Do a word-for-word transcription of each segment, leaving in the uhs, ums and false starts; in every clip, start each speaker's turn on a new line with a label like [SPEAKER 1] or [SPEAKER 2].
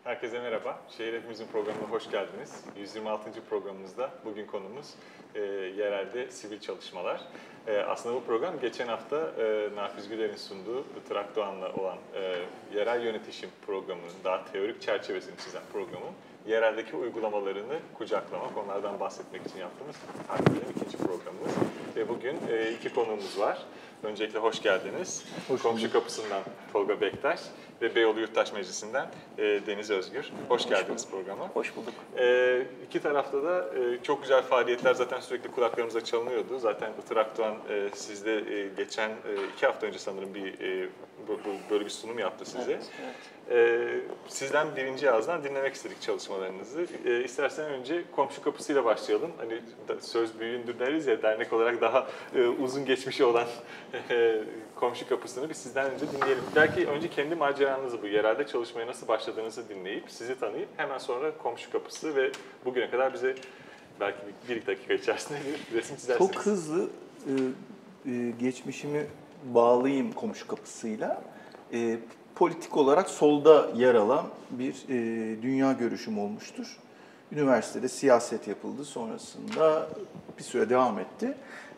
[SPEAKER 1] Herkese merhaba. Şehir Hepimizin programına hoş geldiniz. yüz yirmi altıncı programımızda bugün konumuz e, yerelde sivil çalışmalar. E, aslında bu program geçen hafta e, Nafiz Güler'in sunduğu Trakya Doğan'la olan e, yerel yönetişim programının daha teorik çerçevesini çizen programın yereldeki uygulamalarını kucaklamak, onlardan bahsetmek için yaptığımız takriben ikinci programımız. Ve bugün e, iki konuğumuz var. Öncelikle hoş geldiniz. Hoş Komşu Kapısı'ndan Tolga Bektaş ve Beyoğlu Yurttaş Meclisi'nden e, Deniz Özgür. Hoş, hoş geldiniz bulduk. programa.
[SPEAKER 2] Hoş bulduk.
[SPEAKER 1] E, iki tarafta da e, çok güzel faaliyetler zaten sürekli kulaklarımıza çalınıyordu. Zaten Trakya Doğan e, sizde e, geçen e, iki hafta önce sanırım bir e, böyle bir sunum yaptı size. Evet, evet. E, sizden birinci ağızdan dinlemek istedik çalışmalarınızı. E, istersen önce Komşu Kapısı'yla başlayalım. Hani söz büyüğündür deriz ya, dernek olarak daha e, uzun geçmişi olan e, Komşu Kapısı'nı bir sizden önce dinleyelim. Belki önce kendi maceranızı, bu yerelde çalışmaya nasıl başladığınızı dinleyip, sizi tanıyıp hemen sonra Komşu Kapısı ve bugüne kadar bize belki bir, bir dakika içerisinde bir resim çizersiniz.
[SPEAKER 2] Çok hızlı e, e, geçmişimi bağlayayım Komşu Kapısı'yla. E, politik olarak solda yer alan bir e, dünya görüşüm olmuştur. Üniversitede siyaset yapıldı, sonrasında bir süre devam etti.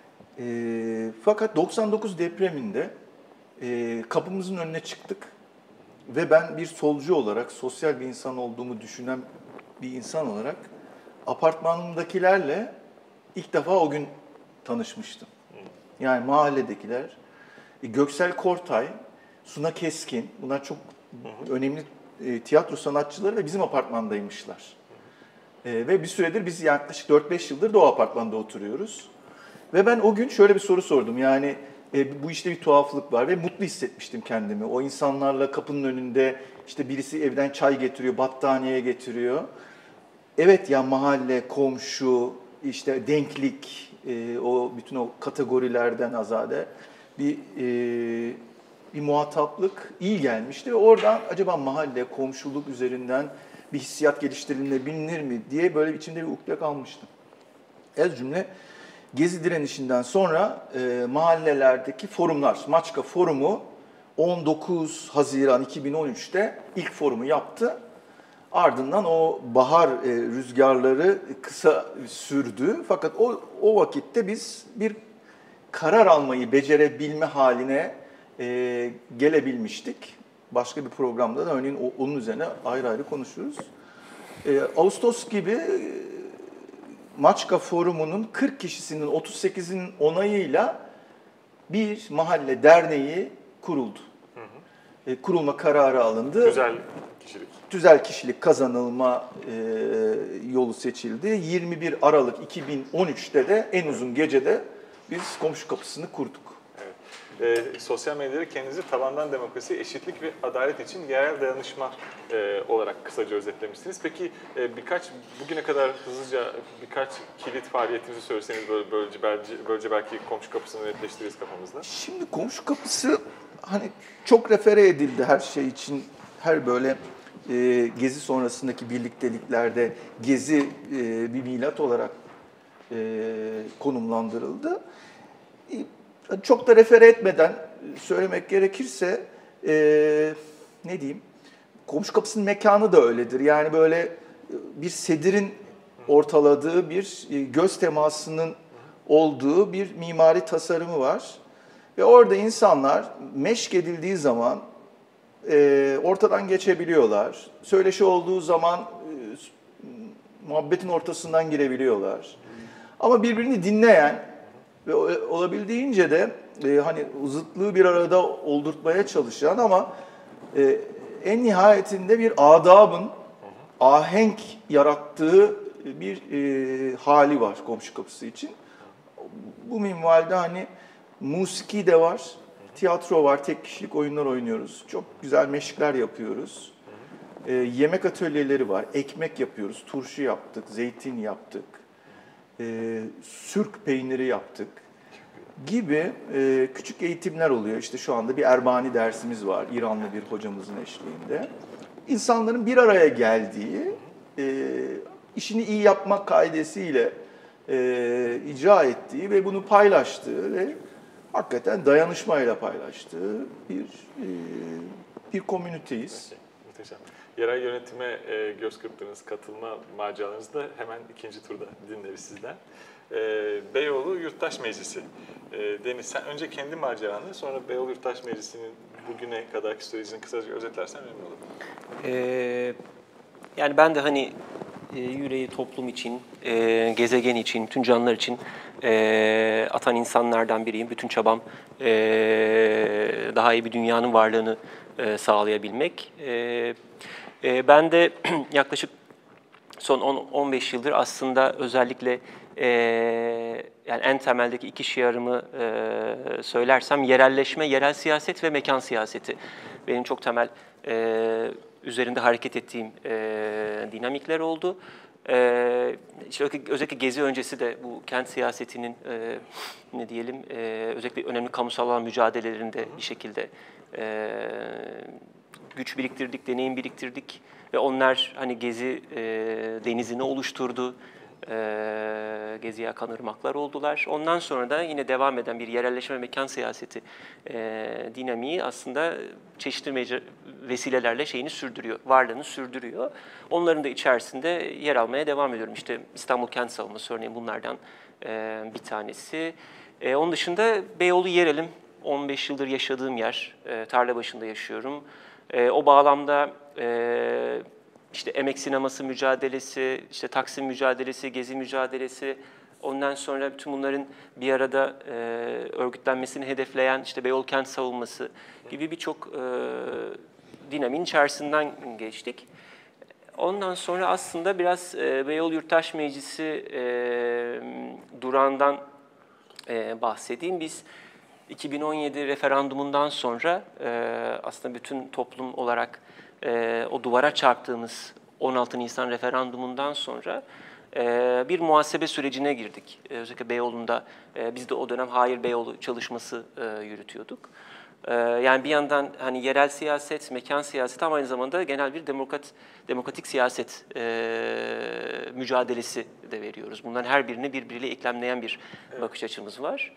[SPEAKER 2] E, fakat doksan dokuz depreminde e, kapımızın önüne çıktık ve ben bir solcu olarak, sosyal bir insan olduğumu düşünen bir insan olarak apartmanımdakilerle ilk defa o gün tanışmıştım. Yani mahalledekiler, Göksel Kortay, Suna Keskin, bunlar çok hı hı. önemli e, tiyatro sanatçıları ve bizim apartmandaymışlar. Hı hı. E, ve bir süredir biz yaklaşık dört beş yıldır da o apartmanda oturuyoruz. Ve ben o gün şöyle bir soru sordum. Yani e, bu işte bir tuhaflık var ve mutlu hissetmiştim kendimi. O insanlarla kapının önünde işte birisi evden çay getiriyor, battaniye getiriyor. Evet ya, mahalle, komşu, işte denklik, e, o bütün o kategorilerden azade bir e, bir muhataplık iyi gelmişti. Ve oradan acaba mahalle, komşuluk üzerinden bir hissiyat geliştirilebilir mi diye böyle içimde bir ukde kalmıştım. Ez cümle Gezi direnişinden sonra e, mahallelerdeki forumlar, Maçka Forumu on dokuz Haziran iki bin on üç'te ilk forumu yaptı. Ardından o bahar e, rüzgarları kısa sürdü. Fakat o, o vakitte biz bir karar almayı becerebilme haline e, gelebilmiştik. Başka bir programda da örneğin o, onun üzerine ayrı ayrı konuşuruz. E, Ağustos gibi e, Maçka Forumu'nun kırk kişisinin otuz sekizinin onayıyla bir mahalle derneği kuruldu. Hı hı. E, kurulma kararı alındı.
[SPEAKER 1] Güzel kişilik.
[SPEAKER 2] Tüzel kişilik kazanılma e, yolu seçildi. yirmi bir Aralık iki bin on üç'te de en uzun gecede biz Komşu Kapısı'nı kurduk.
[SPEAKER 1] Evet. E, sosyal medyada kendinizi tabandan demokrasi, eşitlik ve adalet için yerel dayanışma e, olarak kısaca özetlemişsiniz. Peki e, birkaç, bugüne kadar hızlıca birkaç kilit faaliyetinizi söyleseniz böyle böylece, belki, böylece belki Komşu Kapısı'nı netleştiririz kafamızda.
[SPEAKER 2] Şimdi Komşu Kapısı hani çok refere edildi her şey için, her böyle e, Gezi sonrasındaki birlikteliklerde Gezi e, bir milat olarak e, konumlandırıldı. E, çok da refere etmeden söylemek gerekirse e, ne diyeyim, Komşu Kapısı'nın mekanı da öyledir. Yani böyle bir sedirin ortaladığı, bir göz temasının olduğu bir mimari tasarımı var. Ve orada insanlar meşk edildiği zaman e, ortadan geçebiliyorlar. Söyleşi olduğu zaman e, muhabbetin ortasından girebiliyorlar. Ama birbirini dinleyen ve olabildiğince de e, hani zıtlığı bir arada oldurtmaya çalışan ama e, en nihayetinde bir adabın ahenk yarattığı bir e, hali var Komşu Kapısı için. Bu minvalde hani musiki de var, tiyatro var, tek kişilik oyunlar oynuyoruz. Çok güzel meşkler yapıyoruz. E, yemek atölyeleri var, ekmek yapıyoruz, turşu yaptık, zeytin yaptık, e, sürk peyniri yaptık gibi e, küçük eğitimler oluyor. İşte şu anda bir Erbani dersimiz var, İranlı bir hocamızın eşliğinde. İnsanların bir araya geldiği, e, işini iyi yapmak kaidesiyle e, icra ettiği ve bunu paylaştığı ve hakikaten dayanışmayla paylaştığı bir e, bir komüniteyiz.
[SPEAKER 1] Muhteşem. Yerel yönetime e, göz kırptığınız katılma maceralarınızı da hemen ikinci turda dinleriz sizden. E, Beyoğlu Yurttaş Meclisi. E, Deniz, sen önce kendi maceranı, sonra Beyoğlu Yurttaş Meclisi'nin bugüne kadarki sürecini kısaca özetlersen memnun olurum.
[SPEAKER 3] Ee, yani ben de hani e, yüreği toplum için, e, gezegen için, bütün canlılar için e, atan insanlardan biriyim. Bütün çabam e, daha iyi bir dünyanın varlığını e, sağlayabilmek. E, e, ben de yaklaşık son on on beş yıldır aslında özellikle e, yani en temeldeki iki şiarımı e, söylersem yerelleşme, yerel siyaset ve mekan siyaseti. Benim çok temel e, üzerinde hareket ettiğim e, dinamikler oldu. E, işte özellikle Gezi öncesi de bu kent siyasetinin e, ne diyelim e, özellikle önemli kamusal alan mücadelelerinde bir şekilde e, güç biriktirdik, deneyim biriktirdik. Ve onlar hani Gezi e, denizini oluşturdu. E, Gezi'ye akan ırmaklar oldular. Ondan sonra da yine devam eden bir yerelleşme mekan siyaseti e, dinamiği aslında çeşitli mecra, vesilelerle şeyini sürdürüyor, varlığını sürdürüyor. Onların da içerisinde yer almaya devam ediyorum. İşte İstanbul Kent Savunması örneğin bunlardan e, bir tanesi. E, onun dışında Beyoğlu Yerelim, on beş yıldır yaşadığım yer, e, Tarlabaşı'nda yaşıyorum. E, o bağlamda e, işte emek sineması mücadelesi, işte Taksim mücadelesi, Gezi mücadelesi, ondan sonra bütün bunların bir arada e, örgütlenmesini hedefleyen işte Beyoğlu Kent Savunması gibi birçok e, dinamiğin içerisinden geçtik. Ondan sonra aslında biraz e, Beyoğlu Yurttaş Meclisi e, durağından e, bahsedeyim. Biz iki bin on yedi referandumundan sonra e, aslında bütün toplum olarak e, o duvara çarptığımız on altı Nisan referandumundan sonra e, bir muhasebe sürecine girdik. E, özellikle Beyoğlu'nda e, biz de o dönem Hayır Beyoğlu çalışması e, yürütüyorduk. E, yani bir yandan hani yerel siyaset, mekan siyaseti ama aynı zamanda genel bir demokrat demokratik siyaset e, mücadelesi de veriyoruz. Bunların her birini birbiriyle eklemleyen bir evet. bakış açımız var.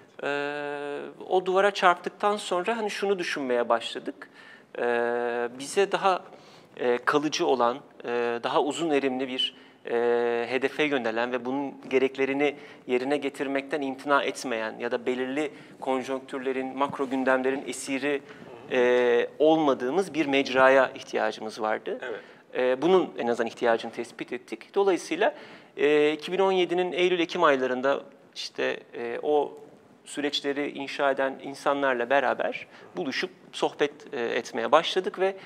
[SPEAKER 3] Ee, o duvara çarptıktan sonra hani şunu düşünmeye başladık. Ee, bize daha e, kalıcı olan, e, daha uzun erimli bir e, hedefe yönelen ve bunun gereklerini yerine getirmekten imtina etmeyen ya da belirli konjonktürlerin, makro gündemlerin esiri e, olmadığımız bir mecraya ihtiyacımız vardı. Evet. E, bunun en azından ihtiyacını tespit ettik. Dolayısıyla e, iki bin on yedinin Eylül-Ekim aylarında işte e, o süreçleri inşa eden insanlarla beraber buluşup sohbet etmeye başladık ve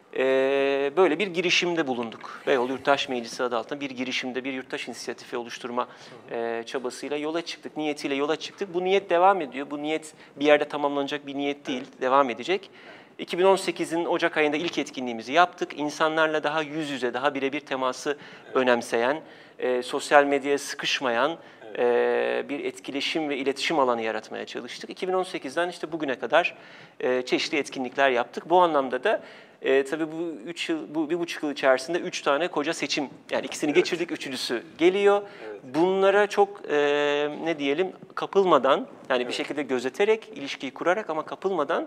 [SPEAKER 3] böyle bir girişimde bulunduk. Beyoğlu Yurttaş Meclisi adı altında bir girişimde bir yurttaş inisiyatifi oluşturma çabasıyla yola çıktık, niyetiyle yola çıktık. Bu niyet devam ediyor. Bu niyet bir yerde tamamlanacak bir niyet değil, devam edecek. iki bin on sekizin Ocak ayında ilk etkinliğimizi yaptık. İnsanlarla daha yüz yüze, daha birebir teması önemseyen, sosyal medyaya sıkışmayan, bir etkileşim ve iletişim alanı yaratmaya çalıştık. iki bin on sekizden işte bugüne kadar çeşitli etkinlikler yaptık. Bu anlamda da e, tabii bu üç yıl, bu bir buçuk yıl içerisinde üç tane koca seçim, yani ikisini evet. geçirdik, üçüncüsü geliyor. Evet. Bunlara çok e, ne diyelim kapılmadan, yani evet. bir şekilde gözeterek, ilişkiyi kurarak ama kapılmadan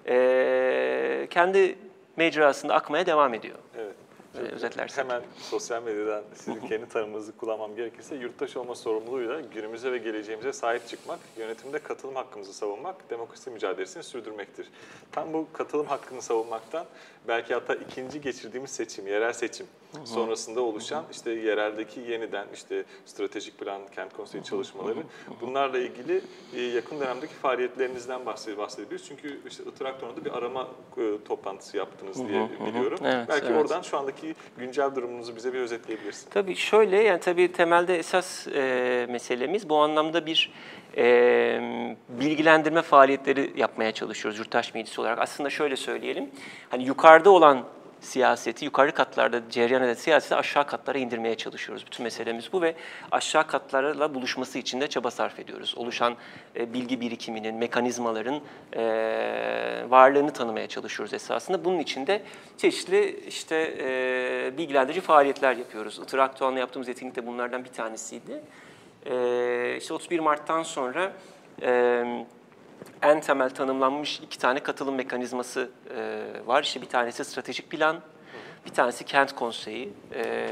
[SPEAKER 3] e, kendi mecrasında akmaya devam ediyor. Evet. Özetlersek.
[SPEAKER 1] Hemen sosyal medyadan sizin kendi tanımınızı kullanmam gerekirse yurttaş olma sorumluluğuyla günümüze ve geleceğimize sahip çıkmak, yönetimde katılım hakkımızı savunmak, demokrasi mücadelesini sürdürmektir. Tam bu katılım hakkını savunmaktan belki hatta ikinci geçirdiğimiz seçim, yerel seçim sonrasında oluşan işte yereldeki yeniden işte stratejik plan, kent konseyi çalışmaları bunlarla ilgili yakın dönemdeki faaliyetlerinizden bahsedebiliriz. Çünkü işte Itraktor'da bir arama toplantısı yaptınız diye biliyorum. Evet, belki evet. oradan şu andaki güncel durumunuzu bize bir özetleyebilirsiniz.
[SPEAKER 3] Tabii şöyle, yani tabii temelde esas e, meselemiz bu anlamda bir e, bilgilendirme faaliyetleri yapmaya çalışıyoruz Yurttaş Meclisi olarak. Aslında şöyle söyleyelim, hani yukarıda olan siyaseti, yukarı katlarda cereyan eden siyaseti aşağı katlara indirmeye çalışıyoruz. Bütün meselemiz bu ve aşağı katlarla buluşması için de çaba sarf ediyoruz. Oluşan e, bilgi birikiminin, mekanizmaların e, varlığını tanımaya çalışıyoruz esasında. Bunun için de çeşitli işte e, bilgilendirici faaliyetler yapıyoruz. Itraktuan'la yaptığımız etkinlik de bunlardan bir tanesiydi. E, işte otuz bir Mart'tan sonra e, en temel tanımlanmış iki tane katılım mekanizması e, var. İşte bir tanesi stratejik plan, Bir tanesi kent konseyi. Ee,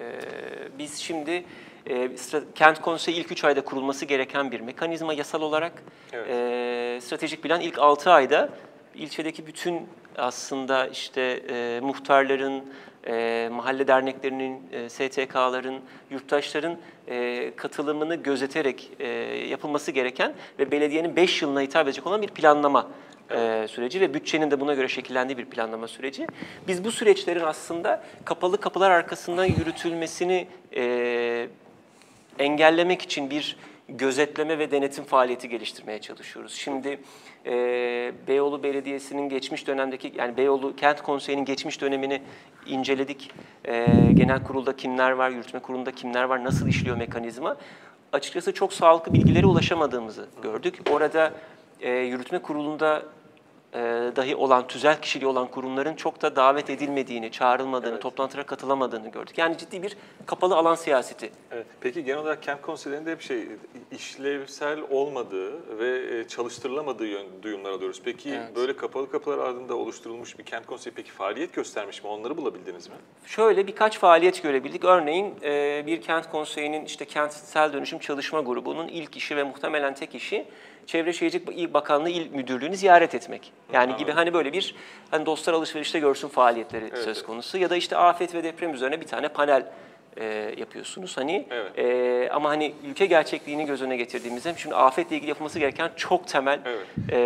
[SPEAKER 3] biz şimdi e, kent konseyi ilk üç ayda kurulması gereken bir mekanizma yasal olarak.
[SPEAKER 1] Evet.
[SPEAKER 3] E, stratejik plan ilk altı ayda ilçedeki bütün aslında işte e, muhtarların, e, mahalle derneklerinin, e, S T K'ların, yurttaşların e, katılımını gözeterek e, yapılması gereken ve belediyenin beş yılına hitap edecek olan bir planlama e, süreci ve bütçenin de buna göre şekillendiği bir planlama süreci. Biz bu süreçlerin aslında kapalı kapılar arkasından yürütülmesini e, engellemek için bir gözetleme ve denetim faaliyeti geliştirmeye çalışıyoruz. Şimdi e, Beyoğlu Belediyesi'nin geçmiş dönemdeki, yani Beyoğlu Kent Konseyi'nin geçmiş dönemini inceledik. E, genel kurulda kimler var, yürütme kurulunda kimler var, nasıl işliyor mekanizma? Açıkçası çok sağlıklı bilgilere ulaşamadığımızı gördük. Orada e, yürütme kurulunda e, dahi olan, tüzel kişiliği olan kurumların çok da davet edilmediğini, çağrılmadığını, evet. toplantılara katılamadığını gördük. Yani ciddi bir kapalı alan siyaseti.
[SPEAKER 1] Evet. Peki genel olarak kent konseylerinde hep şey işlevsel olmadığı ve çalıştırılamadığı yön, duyumlar alıyoruz. Peki evet. böyle kapalı kapılar ardında oluşturulmuş bir kent konseyi peki faaliyet göstermiş mi? Onları bulabildiniz mi?
[SPEAKER 3] Şöyle birkaç faaliyet görebildik. Örneğin e, bir kent konseyinin işte kentsel dönüşüm çalışma grubunun ilk işi ve muhtemelen tek işi Çevre Şehircilik İl Bakanlığı İl Müdürlüğü'nü ziyaret etmek. Yani Anladım. gibi hani böyle bir hani dostlar alışverişte görsün faaliyetleri evet, söz konusu. Evet. Ya da işte afet ve deprem üzerine bir tane panel e, yapıyorsunuz. Hani evet. e, ama hani ülke gerçekliğini göz önüne getirdiğimizde şimdi afetle ilgili yapılması gereken çok temel evet.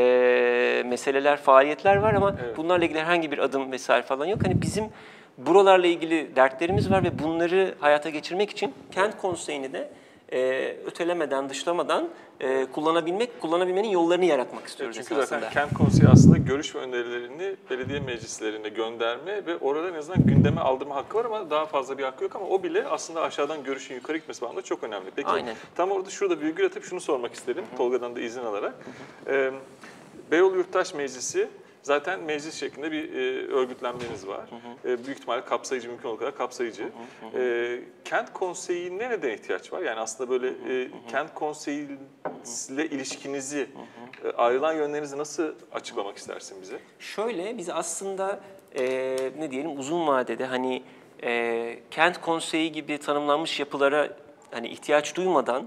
[SPEAKER 3] e, meseleler, faaliyetler var ama evet. bunlarla ilgili herhangi bir adım vesaire falan yok. Hani bizim buralarla ilgili dertlerimiz var ve bunları hayata geçirmek için kent konseyini de e, ötelemeden, dışlamadan e, kullanabilmek, kullanabilmenin yollarını yaratmak istiyoruz
[SPEAKER 1] evet, çünkü
[SPEAKER 3] esasında.
[SPEAKER 1] Çünkü zaten kent konseyi aslında görüş ve önerilerini belediye meclislerine gönderme ve orada en azından gündeme aldırma hakkı var ama daha fazla bir hakkı yok ama o bile aslında aşağıdan görüşün yukarı gitmesi bağlamında çok önemli. Peki Aynen. tam orada şurada virgül atıp şunu sormak isterim, Hı-hı. Tolga'dan da izin alarak. Hı-hı. Ee, Beyoğlu Yurttaş Meclisi zaten meclis şeklinde bir e, örgütlenmeniz var. Hı hı. E, büyük ihtimalle kapsayıcı, mümkün olduğu kadar kapsayıcı. Hı hı hı. E, kent konseyine neden ihtiyaç var? Yani aslında böyle hı hı. E, kent konseyiyle ilişkinizi, hı hı. E, ayrılan yönlerinizi nasıl açıklamak istersin bize?
[SPEAKER 3] Şöyle, biz aslında e, ne diyelim uzun vadede hani e, kent konseyi gibi tanımlanmış yapılara hani ihtiyaç duymadan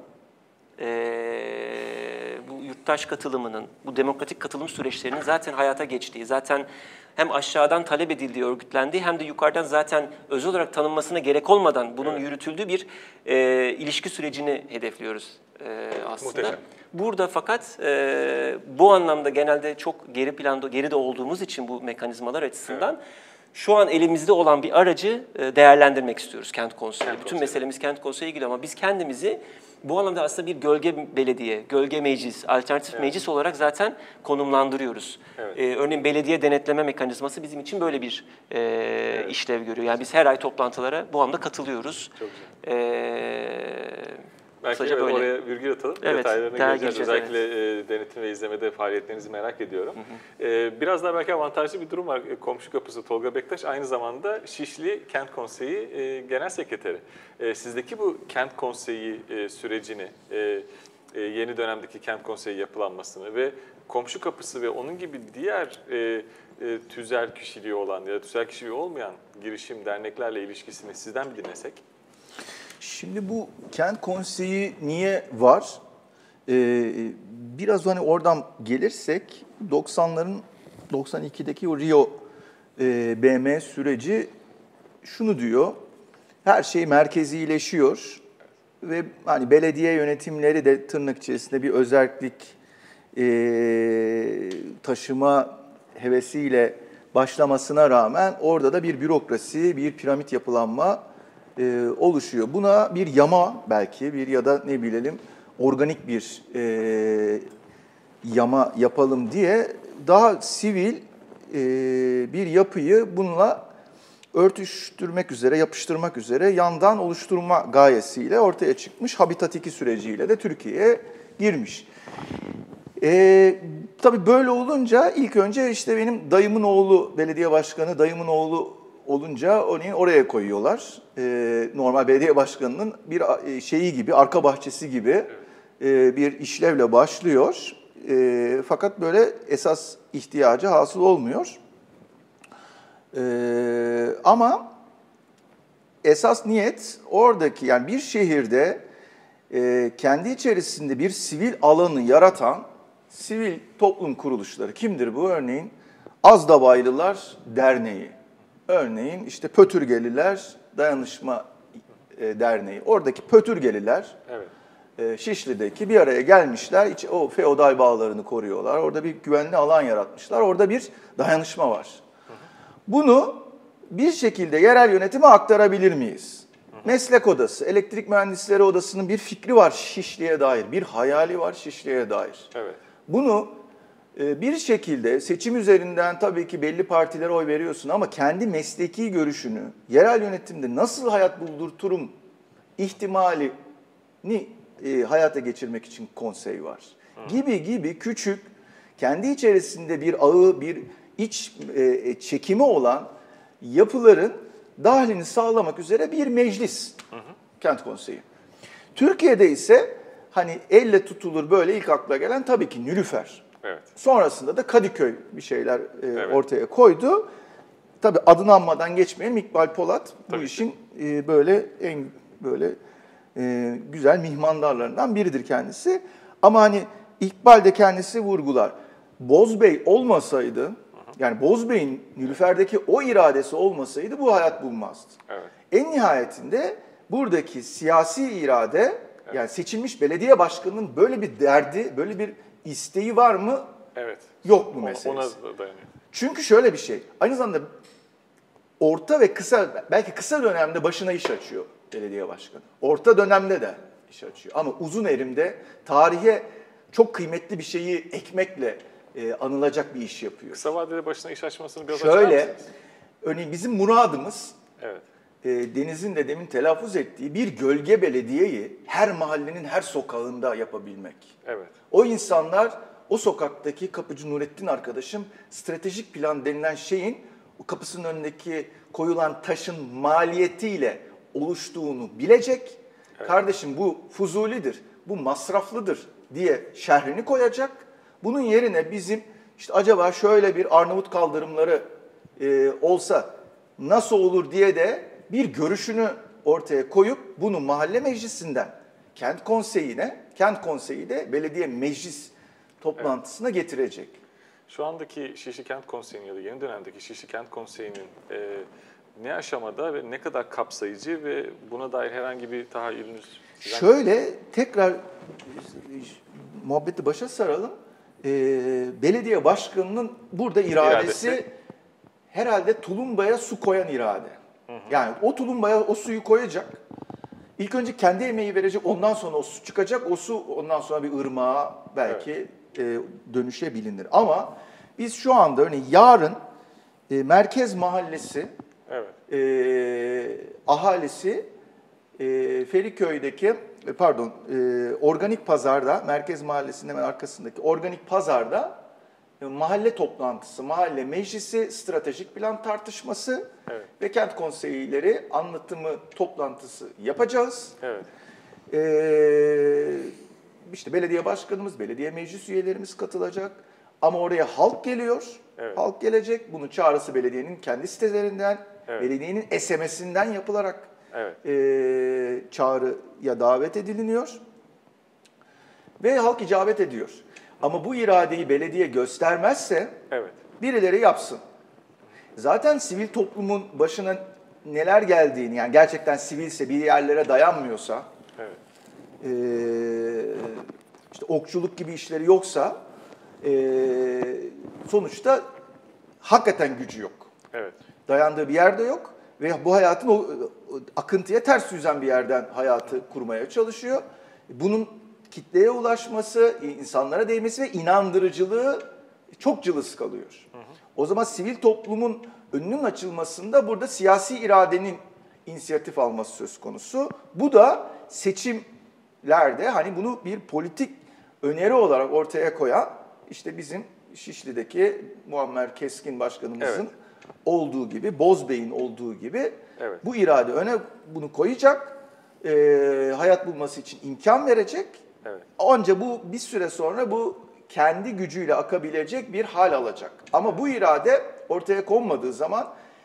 [SPEAKER 3] Ee, bu yurttaş katılımının, bu demokratik katılım süreçlerinin zaten hayata geçtiği, zaten hem aşağıdan talep edildiği, örgütlendiği hem de yukarıdan zaten özel olarak tanınmasına gerek olmadan bunun evet. yürütüldüğü bir e, ilişki sürecini hedefliyoruz e, aslında. Muhteşem. Burada fakat e, bu anlamda genelde çok geri planda, geride olduğumuz için bu mekanizmalar açısından evet. şu an elimizde olan bir aracı değerlendirmek istiyoruz kent konseyi. Kent Bütün konseyi. meselemiz kent konseyi ilgili ama biz kendimizi bu anlamda aslında bir gölge belediye, gölge meclis, alternatif evet. meclis olarak zaten konumlandırıyoruz. Evet. Ee, örneğin belediye denetleme mekanizması bizim için böyle bir e, evet. işlev görüyor. Yani biz her ay toplantılara bu anlamda katılıyoruz. Çok güzel. Ee,
[SPEAKER 1] Belki evet, oraya virgül atalım, evet, detaylarına geleceğiz. geleceğiz. Özellikle evet. e, denetim ve izlemede faaliyetlerinizi merak ediyorum. Hı hı. E, biraz daha belki avantajlı bir durum var. E, komşu kapısı Tolga Bektaş aynı zamanda Şişli Kent Konseyi e, Genel Sekreteri. E, sizdeki bu Kent Konseyi e, sürecini, e, e, yeni dönemdeki Kent Konseyi yapılanmasını ve komşu kapısı ve onun gibi diğer e, e, tüzel kişiliği olan ya da tüzel kişiliği olmayan girişim, derneklerle ilişkisini sizden bir dinlesek.
[SPEAKER 2] Şimdi bu kent konseyi niye var? Ee, biraz hani oradan gelirsek doksanların doksan ikideki o Rio e, B M süreci şunu diyor. Her şey merkezileşiyor ve hani belediye yönetimleri de tırnak içerisinde bir özellik e, taşıma hevesiyle başlamasına rağmen orada da bir bürokrasi, bir piramit yapılanma e, oluşuyor. Buna bir yama belki bir ya da ne bilelim organik bir e, yama yapalım diye daha sivil e, bir yapıyı bununla örtüştürmek üzere, yapıştırmak üzere yandan oluşturma gayesiyle ortaya çıkmış Habitat iki süreciyle de Türkiye'ye girmiş. Ee, tabii böyle olunca ilk önce işte benim dayımın oğlu belediye başkanı, dayımın oğlu olunca onu oraya koyuyorlar. Ee, normal belediye başkanının bir şeyi gibi, arka bahçesi gibi e, bir işlevle başlıyor. E, fakat böyle esas ihtiyacı hasıl olmuyor. Ee, ama esas niyet oradaki, yani bir şehirde e, kendi içerisinde bir sivil alanı yaratan sivil toplum kuruluşları. Kimdir bu? Örneğin Azdabaylılar Derneği. Örneğin işte Pötürgeliler Dayanışma e, Derneği. Oradaki Pötürgeliler
[SPEAKER 1] Evet.
[SPEAKER 2] e, Şişli'deki bir araya gelmişler. İç, o feodal bağlarını koruyorlar. Orada bir güvenli alan yaratmışlar. Orada bir dayanışma var. Bunu bir şekilde yerel yönetime aktarabilir miyiz? Meslek odası, elektrik mühendisleri odasının bir fikri var Şişli'ye dair, bir hayali var Şişli'ye dair.
[SPEAKER 1] Evet.
[SPEAKER 2] Bunu e, bir şekilde seçim üzerinden tabii ki belli partilere oy veriyorsun ama kendi mesleki görüşünü yerel yönetimde nasıl hayat buldurturum ihtimalini e, hayata geçirmek için konsey var. Gibi gibi küçük, kendi içerisinde bir ağı, bir iç e, çekimi olan yapıların dahlini sağlamak üzere bir meclis, hı hı. Kent konseyi. Türkiye'de ise hani elle tutulur böyle ilk akla gelen tabii ki Nilüfer.
[SPEAKER 1] Evet.
[SPEAKER 2] Sonrasında da Kadıköy bir şeyler e,
[SPEAKER 1] Evet.
[SPEAKER 2] ortaya koydu. Tabii adını anmadan geçmeyelim, İkbal Polat bu
[SPEAKER 1] Tabii
[SPEAKER 2] işin e, böyle en böyle e, güzel mihmandarlarından biridir kendisi. Ama hani İkbal de kendisi vurgular. Bozbey olmasaydı, yani Bozbey'in Nilüfer'deki o iradesi olmasaydı bu hayat bulmazdı.
[SPEAKER 1] Evet.
[SPEAKER 2] En nihayetinde buradaki siyasi irade, evet. Yani seçilmiş belediye başkanının böyle bir derdi, böyle bir isteği var mı?
[SPEAKER 1] Evet.
[SPEAKER 2] Yok mu
[SPEAKER 1] Ona,
[SPEAKER 2] meselesi?
[SPEAKER 1] ona dayanıyor.
[SPEAKER 2] Çünkü şöyle bir şey, aynı zamanda orta ve kısa, belki kısa dönemde başına iş açıyor belediye başkanı. Orta dönemde de iş açıyor. Ama uzun erimde tarihe çok kıymetli bir şeyi ekmekle e, anılacak bir iş yapıyor.
[SPEAKER 1] Kısa vadede başına iş açmasını biraz açar
[SPEAKER 2] Şöyle,
[SPEAKER 1] mısınız?
[SPEAKER 2] örneğin bizim muradımız,
[SPEAKER 1] Evet.
[SPEAKER 2] e, Deniz'in de demin telaffuz ettiği bir gölge belediyeyi her mahallenin her sokağında yapabilmek.
[SPEAKER 1] Evet.
[SPEAKER 2] O insanlar, o sokaktaki kapıcı Nurettin arkadaşım stratejik plan denilen şeyin o kapısının önündeki koyulan taşın maliyetiyle oluştuğunu bilecek. Evet. Kardeşim bu fuzulidir, bu masraflıdır diye şerhini koyacak. Bunun yerine bizim işte acaba şöyle bir Arnavut kaldırımları e, olsa nasıl olur diye de bir görüşünü ortaya koyup bunu mahalle meclisinden kent konseyine, kent konseyi de belediye meclis toplantısına evet. getirecek.
[SPEAKER 1] Şu andaki Şişli Kent Konseyi'nin ya da yeni dönemdeki Şişli Kent Konseyi'nin e, ne aşamada ve ne kadar kapsayıcı ve buna dair herhangi bir tahayyülünüz?
[SPEAKER 2] Şöyle tekrar e, muhabbeti başa saralım. E, belediye başkanının burada iradesi, iradesi herhalde tulumbaya su koyan irade. Hı hı. Yani o tulumbaya o suyu koyacak. İlk önce kendi emeği verecek, ondan sonra o su çıkacak. O su ondan sonra bir ırmağa belki evet. e, dönüşebilir. Ama biz şu anda örneğin yarın e, Merkez Mahallesi evet. e, ahalisi e, Feriköy'deki e, pardon e, Organik Pazar'da, Merkez Mahallesi'nin hemen arkasındaki Organik Pazar'da e, mahalle toplantısı, mahalle meclisi, stratejik plan tartışması evet. ve kent konseyleri anlatımı toplantısı yapacağız. Evet. Ee, işte belediye başkanımız, belediye meclis üyelerimiz katılacak. Ama oraya halk geliyor. Evet. Halk gelecek. Bunun çağrısı belediyenin kendi sitelerinden, evet. belediyenin S M S'inden yapılarak evet. e, çağrıya davet ediliniyor. Ve halk icabet ediyor. Ama bu iradeyi belediye göstermezse evet. birileri yapsın. Zaten sivil toplumun başına neler geldiğini, yani gerçekten sivilse, bir yerlere dayanmıyorsa, evet. e, işte okçuluk gibi işleri yoksa, e, sonuçta hakikaten gücü yok. Evet. Dayandığı bir yerde yok ve bu hayatın o, o akıntıya ters yüzen bir yerden hayatı kurmaya çalışıyor. Bunun kitleye ulaşması, insanlara değmesi ve inandırıcılığı çok cılız kalıyor. Hı hı. O zaman sivil toplumun önünün açılmasında burada siyasi iradenin inisiyatif alması söz konusu. Bu da seçimlerde hani bunu bir politik öneri olarak ortaya koyan işte bizim Şişli'deki Muammer Keskin Başkanımızın evet. olduğu gibi, Bozbey'in olduğu gibi evet. bu irade öne bunu koyacak, e, hayat bulması için imkan verecek. Evet. Ancak bu bir süre sonra bu kendi gücüyle akabilecek bir hal alacak. Ama bu irade ortaya konmadığı zaman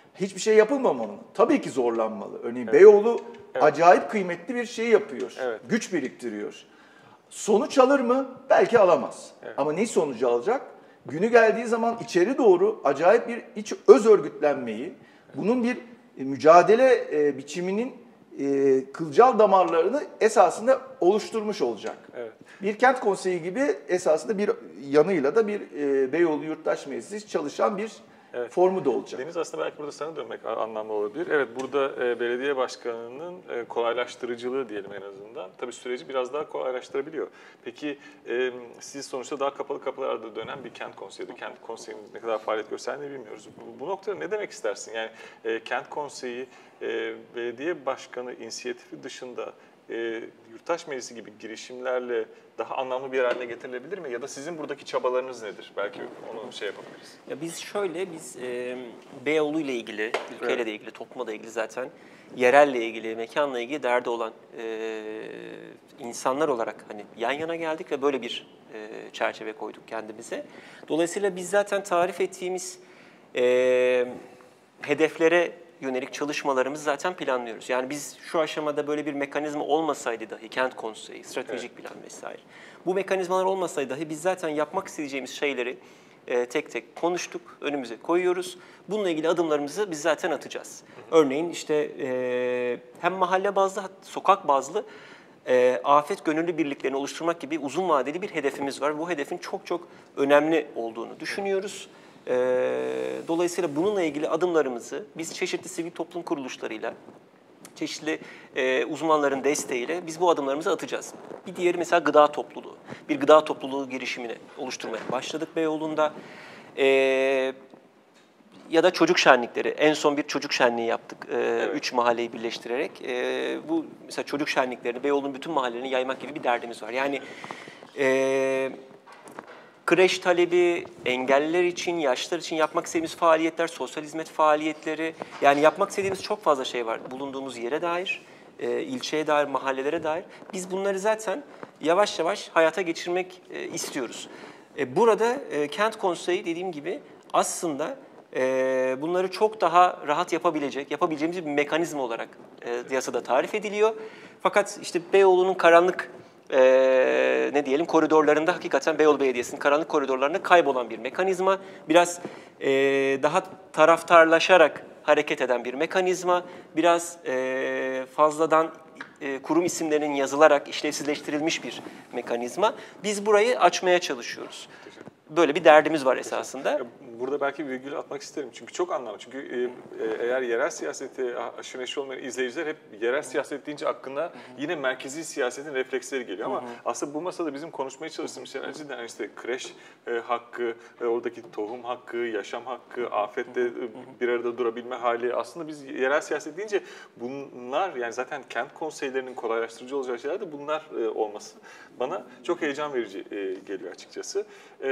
[SPEAKER 2] hiçbir şey yapılmamalı mı? Tabii ki zorlanmalı. Örneğin evet. Beyoğlu evet. acayip kıymetli bir şey yapıyor. Evet. Güç biriktiriyor. Sonuç alır mı? Belki alamaz. Evet. Ama ne sonucu alacak? Günü geldiği zaman içeri doğru acayip bir iç öz örgütlenmeyi, evet. bunun bir mücadele e, biçiminin e, kılcal damarlarını esasında oluşturmuş olacak. Evet. Bir kent konseyi gibi esasında bir yanıyla da bir e, Beyoğlu Yurttaş Meclisi çalışan bir evet. formu da olacak.
[SPEAKER 1] Deniz, aslında belki burada sana dönmek anlamlı olabilir. Evet, burada e, belediye başkanının e, kolaylaştırıcılığı diyelim en azından. Tabii süreci biraz daha kolaylaştırabiliyor. Peki e, siz sonuçta daha kapalı kapılarda dönen bir kent konseyiydi. Kent konseyinin ne kadar faaliyet gösterdiğini bilmiyoruz. Bu, bu noktada ne demek istersin? Yani e, kent konseyi, e, belediye başkanı inisiyatifi dışında E, Yurttaş Meclisi gibi girişimlerle daha anlamlı bir yer haline getirilebilir mi? Ya da sizin buradaki çabalarınız nedir? Belki onu şey yapabiliriz.
[SPEAKER 3] Ya biz şöyle, biz e, Beyoğlu ile ilgili, ülkeyle evet. de ilgili, toplumla da ilgili zaten yerelle ilgili, mekanla ilgili derdi olan e, insanlar olarak hani yan yana geldik ve böyle bir e, çerçeve koyduk kendimize. Dolayısıyla biz zaten tarif ettiğimiz e, hedeflere yönelik çalışmalarımızı zaten planlıyoruz. Yani biz şu aşamada böyle bir mekanizma olmasaydı dahi, kent konseyi, stratejik evet. plan vesaire, bu mekanizmalar olmasaydı dahi biz zaten yapmak isteyeceğimiz şeyleri e, tek tek konuştuk, önümüze koyuyoruz. Bununla ilgili adımlarımızı biz zaten atacağız. Hı hı. Örneğin işte e, hem mahalle bazlı, sokak bazlı e, afet gönüllü birliklerini oluşturmak gibi uzun vadeli bir hedefimiz var. Bu hedefin çok çok önemli olduğunu düşünüyoruz. Dolayısıyla bununla ilgili adımlarımızı biz çeşitli sivil toplum kuruluşlarıyla, çeşitli e, uzmanların desteğiyle biz bu adımlarımızı atacağız. Bir diğeri mesela gıda topluluğu. Bir gıda topluluğu girişimini oluşturmaya başladık Beyoğlu'nda. E, ya da çocuk şenlikleri. En son bir çocuk şenliği yaptık. E, evet. Üç mahalleyi birleştirerek. E, bu mesela çocuk şenliklerini Beyoğlu'nun bütün mahallelerini yaymak gibi bir derdimiz var. Yani E, kreş talebi, engelliler için, yaşlılar için yapmak istediğimiz faaliyetler, sosyal hizmet faaliyetleri, yani yapmak istediğimiz çok fazla şey var. Bulunduğumuz yere dair, e, ilçeye dair, mahallelere dair. Biz bunları zaten yavaş yavaş hayata geçirmek e, istiyoruz. E, burada e, kent konseyi dediğim gibi aslında e, bunları çok daha rahat yapabilecek, yapabileceğimiz bir mekanizma olarak e, yasada tarif ediliyor. Fakat işte Beyoğlu'nun karanlık Ee, ne diyelim koridorlarında hakikaten Beyoğlu Belediyesi'nin karanlık koridorlarında kaybolan bir mekanizma. Biraz e, daha taraftarlaşarak hareket eden bir mekanizma. Biraz e, fazladan e, kurum isimlerinin yazılarak işlevsizleştirilmiş bir mekanizma. Biz burayı açmaya çalışıyoruz. Böyle bir derdimiz var esasında.
[SPEAKER 1] Burada belki virgül atmak isterim çünkü çok anlamlı. Çünkü eğer yerel siyaseti aşırı neşir olmayan izleyiciler hep yerel siyaset deyince aklına yine merkezi siyasetin refleksleri geliyor. Ama aslında bu masada bizim konuşmaya çalıştığımız şeyler cidden işte kreş hakkı, oradaki tohum hakkı, yaşam hakkı, afette bir arada durabilme hali. Aslında biz yerel siyaset deyince bunlar, yani zaten kent konseylerinin kolaylaştırıcı olacağı şeyler de bunlar olması bana çok heyecan verici geliyor açıkçası.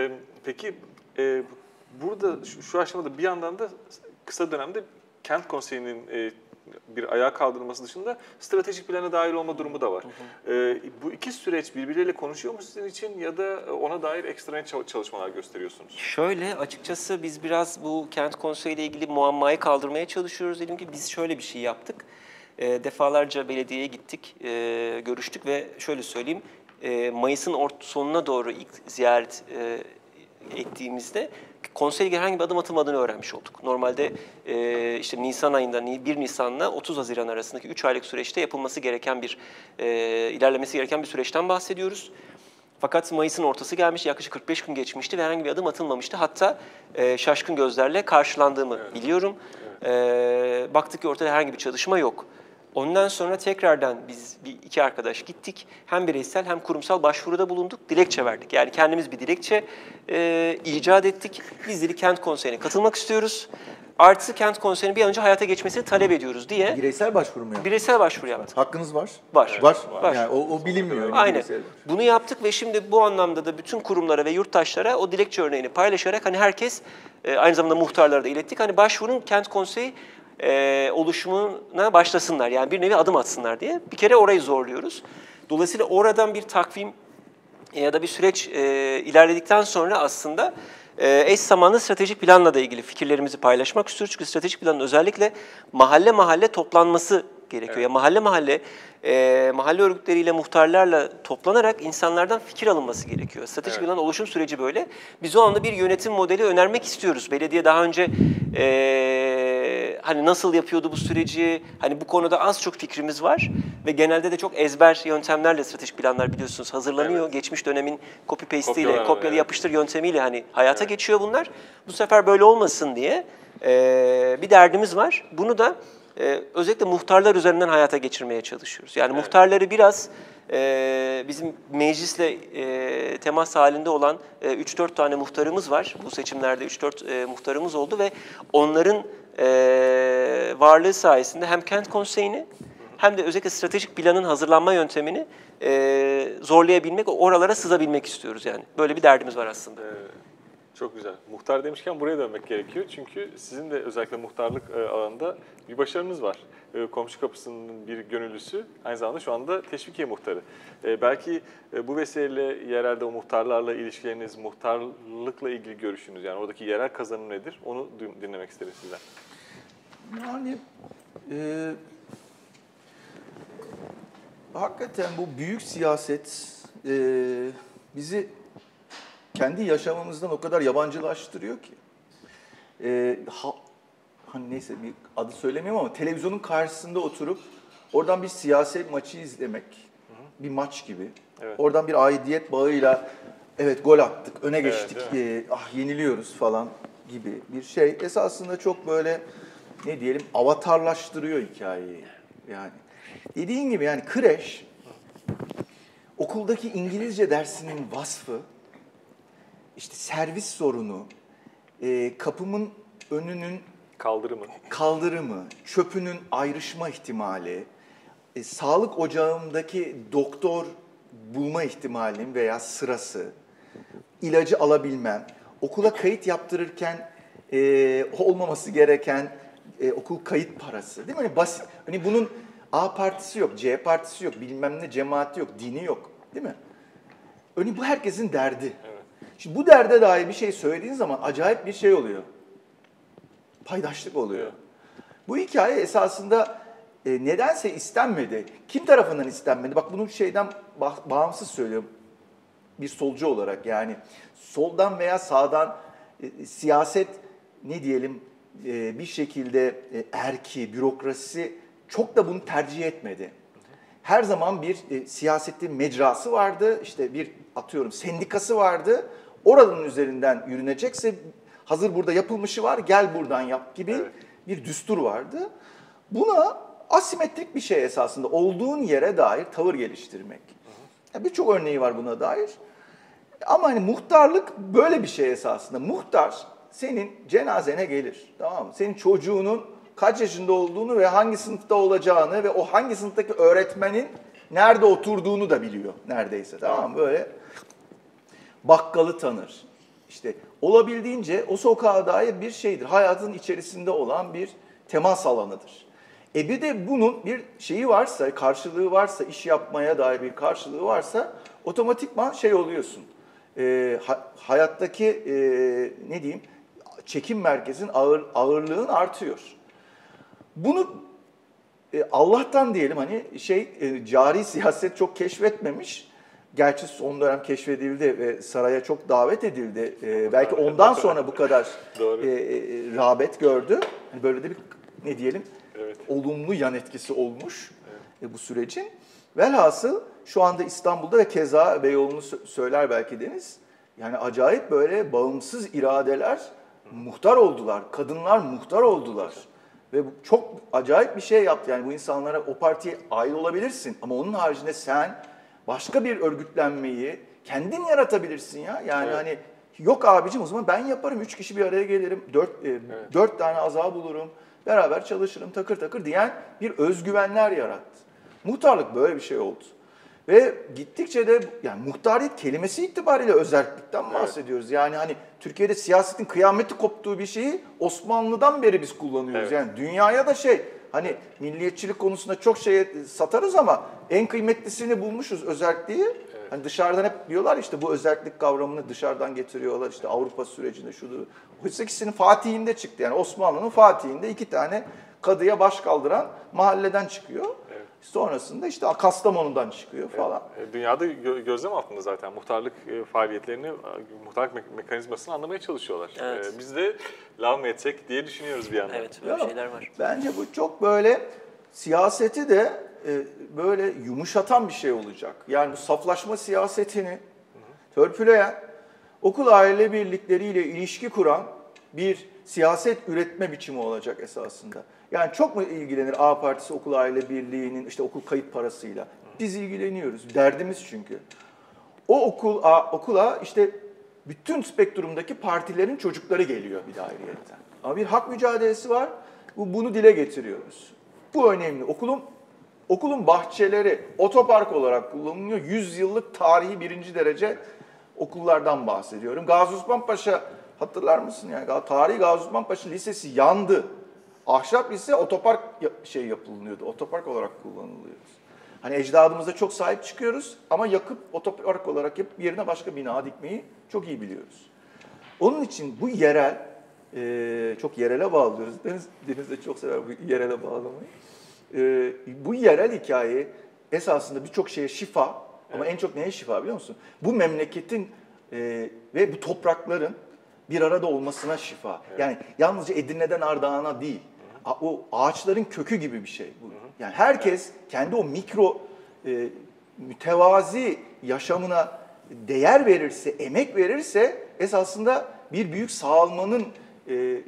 [SPEAKER 1] Peki e, burada şu, şu aşamada bir yandan da kısa dönemde kent konseyinin e, bir ayağa kaldırılması dışında stratejik plana dahil olma durumu da var. Hı hı. E, bu iki süreç birbirleriyle konuşuyor mu sizin için ya da ona dair ekstra çalışmalar gösteriyorsunuz?
[SPEAKER 3] Şöyle, açıkçası biz biraz bu kent konseyi ile ilgili muammayı kaldırmaya çalışıyoruz. Dedim ki biz şöyle bir şey yaptık. E, defalarca belediyeye gittik, e, görüştük ve şöyle söyleyeyim, e, Mayıs'ın ort sonuna doğru ilk ziyaret e, ettiğimizde konseye herhangi bir adım atılmadığını öğrenmiş olduk. Normalde e, işte Nisan ayında bir Nisan'la otuz Haziran arasındaki üç aylık süreçte yapılması gereken bir, e, ilerlemesi gereken bir süreçten bahsediyoruz. Fakat Mayıs'ın ortası gelmiş, yaklaşık kırk beş gün geçmişti ve herhangi bir adım atılmamıştı. Hatta e, şaşkın gözlerle karşılandığımı evet. biliyorum. Evet. E, baktık ki ortada herhangi bir çalışma yok. Ondan sonra tekrardan biz bir iki arkadaş gittik. Hem bireysel hem kurumsal başvuruda bulunduk. Dilekçe verdik. Yani kendimiz bir dilekçe e, icat ettik. Biz dedi kent konseyine katılmak istiyoruz. Artı kent konseyinin bir an önce hayata geçmesini talep ediyoruz diye.
[SPEAKER 2] Bireysel başvuru mu yaptık?
[SPEAKER 3] Bireysel başvuru yaptık.
[SPEAKER 2] Hakkınız var.
[SPEAKER 3] Var.
[SPEAKER 2] Var.
[SPEAKER 3] var.
[SPEAKER 2] Yani o, o bilinmiyor.
[SPEAKER 3] Aynen. Bunu yaptık ve şimdi bu anlamda da bütün kurumlara ve yurttaşlara o dilekçe örneğini paylaşarak hani herkes e, aynı zamanda muhtarlara da ilettik. Hani başvurun kent konseyi E, oluşumuna başlasınlar. Yani bir nevi adım atsınlar diye. Bir kere orayı zorluyoruz. Dolayısıyla oradan bir takvim ya da bir süreç e, ilerledikten sonra aslında e, eş zamanlı stratejik planla da ilgili fikirlerimizi paylaşmak istiyoruz. Çünkü stratejik planın özellikle mahalle mahalle toplanması gerekiyor.
[SPEAKER 1] Evet.
[SPEAKER 3] Ya mahalle mahalle e, mahalle örgütleriyle, muhtarlarla toplanarak insanlardan fikir alınması gerekiyor. Stratejik
[SPEAKER 1] Evet.
[SPEAKER 3] plan oluşum süreci böyle. Biz o anda bir yönetim modeli önermek istiyoruz. Belediye daha önce e, hani nasıl yapıyordu bu süreci, hani bu konuda az çok fikrimiz var ve genelde de çok ezber yöntemlerle stratejik planlar biliyorsunuz hazırlanıyor.
[SPEAKER 1] Evet.
[SPEAKER 3] Geçmiş dönemin copy paste ile,
[SPEAKER 1] Kopyalama,
[SPEAKER 3] kopyala
[SPEAKER 1] evet.
[SPEAKER 3] yapıştır yöntemiyle hani hayata
[SPEAKER 1] Evet.
[SPEAKER 3] geçiyor bunlar. Bu sefer böyle olmasın diye e, bir derdimiz var. Bunu da e, özellikle muhtarlar üzerinden hayata geçirmeye çalışıyoruz. Yani
[SPEAKER 1] Evet.
[SPEAKER 3] muhtarları biraz e, bizim meclisle e, temas halinde olan e, üç dört tane muhtarımız var. Bu seçimlerde üç dört e, muhtarımız oldu ve onların e, varlığı sayesinde hem kent konseyini hem de özellikle stratejik planın hazırlanma yöntemini e, zorlayabilmek, oralara sızabilmek istiyoruz yani. Böyle bir derdimiz var aslında.
[SPEAKER 1] Ee, Çok güzel. Muhtar demişken buraya dönmek gerekiyor. Çünkü sizin de özellikle muhtarlık e, alanında bir başarınız var. E, Komşu Kapısı'nın bir gönüllüsü, aynı zamanda şu anda Teşvikiye Muhtarı. E, Belki e, bu vesileyle yerelde o muhtarlarla ilişkileriniz, muhtarlıkla ilgili görüşünüz, yani oradaki yerel kazanım nedir? Onu du- dinlemek isterim sizden.
[SPEAKER 2] Yani e, hakikaten bu büyük siyaset e, bizi kendi yaşamımızdan o kadar yabancılaştırıyor ki. E, ha, hani neyse bir adı söylemiyorum ama televizyonun karşısında oturup oradan bir siyaset maçı izlemek, bir maç gibi.
[SPEAKER 1] Evet.
[SPEAKER 2] Oradan bir aidiyet bağıyla evet gol attık, öne
[SPEAKER 1] Evet,
[SPEAKER 2] geçtik,
[SPEAKER 1] değil
[SPEAKER 2] e, ah yeniliyoruz falan gibi bir şey. Esasında çok böyle ne diyelim avatarlaştırıyor hikayeyi. Yani dediğin gibi yani kreş, okuldaki İngilizce dersinin vasfı, işte servis sorunu, e, kapımın önünün
[SPEAKER 1] Kaldırımı.
[SPEAKER 2] kaldırımı, çöpünün ayrışma ihtimali, e, sağlık ocağımdaki doktor bulma ihtimalim veya sırası, ilacı alabilmem, okula kayıt yaptırırken e, olmaması gereken e, okul kayıt parası, değil mi? Hani basit, hani bunun A partisi yok, C partisi yok, bilmem ne cemaati yok, dini yok, değil mi? Hani bu herkesin derdi.
[SPEAKER 1] Evet.
[SPEAKER 2] Şimdi bu derde dair bir şey söylediğin zaman acayip bir şey oluyor. Paydaşlık oluyor.
[SPEAKER 1] Evet.
[SPEAKER 2] Bu hikaye esasında e, nedense istenmedi. Kim tarafından istenmedi? Bak bunu şeyden bah- bağımsız söylüyorum. Bir solcu olarak yani soldan veya sağdan e, siyaset ne diyelim e, bir şekilde e, erki, bürokrasi çok da bunu tercih etmedi. Her zaman bir e, siyasetin mecrası vardı. İşte bir atıyorum sendikası vardı. Oranın üzerinden yürünecekse hazır burada yapılmışı var gel buradan yap gibi
[SPEAKER 1] Evet.
[SPEAKER 2] bir düstur vardı. Buna asimetrik bir şey esasında olduğun yere dair tavır geliştirmek. Yani birçok örneği var buna dair. Ama hani muhtarlık böyle bir şey esasında. Muhtar senin cenazene gelir. Tamam mı? Senin çocuğunun kaç yaşında olduğunu ve hangi sınıfta olacağını ve o hangi sınıftaki öğretmenin nerede oturduğunu da biliyor neredeyse. Tamam mı? Böyle bakkalı tanır. İşte olabildiğince o sokağa dair bir şeydir. Hayatın içerisinde olan bir temas alanıdır. E bir de bunun bir şeyi varsa, karşılığı varsa, iş yapmaya dair bir karşılığı varsa otomatikman şey oluyorsun. E, ha, hayattaki e, ne diyeyim çekim merkezin ağır, ağırlığın artıyor. Bunu e, Allah'tan diyelim hani şey e, cari siyaset çok keşfetmemiş. Gerçi son dönem keşfedildi ve saraya çok davet edildi. E, belki ondan sonra bu kadar
[SPEAKER 1] Doğru.
[SPEAKER 2] e, e, rağbet gördü. Hani böyle de bir ne diyelim
[SPEAKER 1] Evet.
[SPEAKER 2] olumlu yan etkisi olmuş evet. e, bu sürecin. Velhasıl şu anda İstanbul'da ve keza Beyoğlu'nu sö- söyler belki Deniz. Yani acayip böyle bağımsız iradeler muhtar oldular. Kadınlar muhtar oldular. Ve bu çok acayip bir şey yaptı. Yani bu insanlara o partiye ait olabilirsin. Ama onun haricinde sen başka bir örgütlenmeyi kendin yaratabilirsin ya. Yani
[SPEAKER 1] Evet.
[SPEAKER 2] hani yok abicim o zaman ben yaparım. Üç kişi bir araya gelirim. Dört, e,
[SPEAKER 1] Evet.
[SPEAKER 2] dört tane azığa bulurum. Beraber çalışırım takır takır diyen bir özgüvenler yarattı. Muhtarlık böyle bir şey oldu. Ve gittikçe de yani muhtariyet kelimesi itibariyle özellikten bahsediyoruz. Yani hani Türkiye'de siyasetin kıyameti koptuğu bir şeyi Osmanlı'dan beri biz kullanıyoruz.
[SPEAKER 1] Evet.
[SPEAKER 2] Yani dünyaya da şey hani milliyetçilik konusunda çok şey satarız ama en kıymetlisini bulmuşuz özelliği.
[SPEAKER 1] Evet.
[SPEAKER 2] Hani dışarıdan hep diyorlar işte bu özellik kavramını dışarıdan getiriyorlar işte Avrupa sürecinde şudur. Oysa ikisinin Fatih'inde çıktı yani Osmanlı'nın Fatih'inde iki tane kadıya baş kaldıran mahalleden çıkıyor. Evet. Sonrasında işte Kastamonu'dan çıkıyor falan.
[SPEAKER 1] Evet. Dünyada gö gözlem altında zaten muhtarlık e, faaliyetlerini, muhtarlık me mekanizmasını anlamaya çalışıyorlar.
[SPEAKER 3] Evet.
[SPEAKER 1] E, biz de lav mı etsek diye düşünüyoruz bir yandan.
[SPEAKER 3] Evet, böyle şeyler var.
[SPEAKER 2] Bence bu çok böyle siyaseti de e, böyle yumuşatan bir şey olacak. Yani bu saflaşma siyasetini törpüleyen, okul aile birlikleriyle ilişki kuran bir siyaset üretme biçimi olacak esasında. Yani çok mu ilgilenir A Partisi okul aile birliğinin işte okul kayıt parasıyla? Biz ilgileniyoruz. Derdimiz çünkü. O okul okula işte bütün spektrumdaki partilerin çocukları geliyor bir de ayrıyetten. Ama bir hak mücadelesi var. Bunu dile getiriyoruz. Bu önemli. Okulun okulun bahçeleri otopark olarak kullanılıyor. yüz yıllık tarihi birinci derece okullardan bahsediyorum. Gazi Osman Paşa hatırlar mısın yani? Tarihi Gazi Osman Paşa Lisesi yandı. Ahşap lise otopark şey yapılıyordu. Otopark olarak kullanılıyordu. Hani ecdadımıza çok sahip çıkıyoruz ama yakıp otopark olarak yapıp yerine başka bina dikmeyi çok iyi biliyoruz. Onun için bu yerel, e, çok yerele bağlıyoruz. Deniz, Deniz de çok sever bu yerele bağlamayı. E, bu yerel hikaye esasında birçok şeye şifa ama evet. En çok neye şifa biliyor musun? Bu memleketin e, ve bu toprakların bir arada olmasına şifa. Evet. Yani yalnızca Edirne'den Ardahan'a değil. O ağaçların kökü gibi bir şey bu. Yani herkes kendi o mikro e, mütevazi yaşamına değer verirse, emek verirse esasında bir büyük sağalmanın e, e,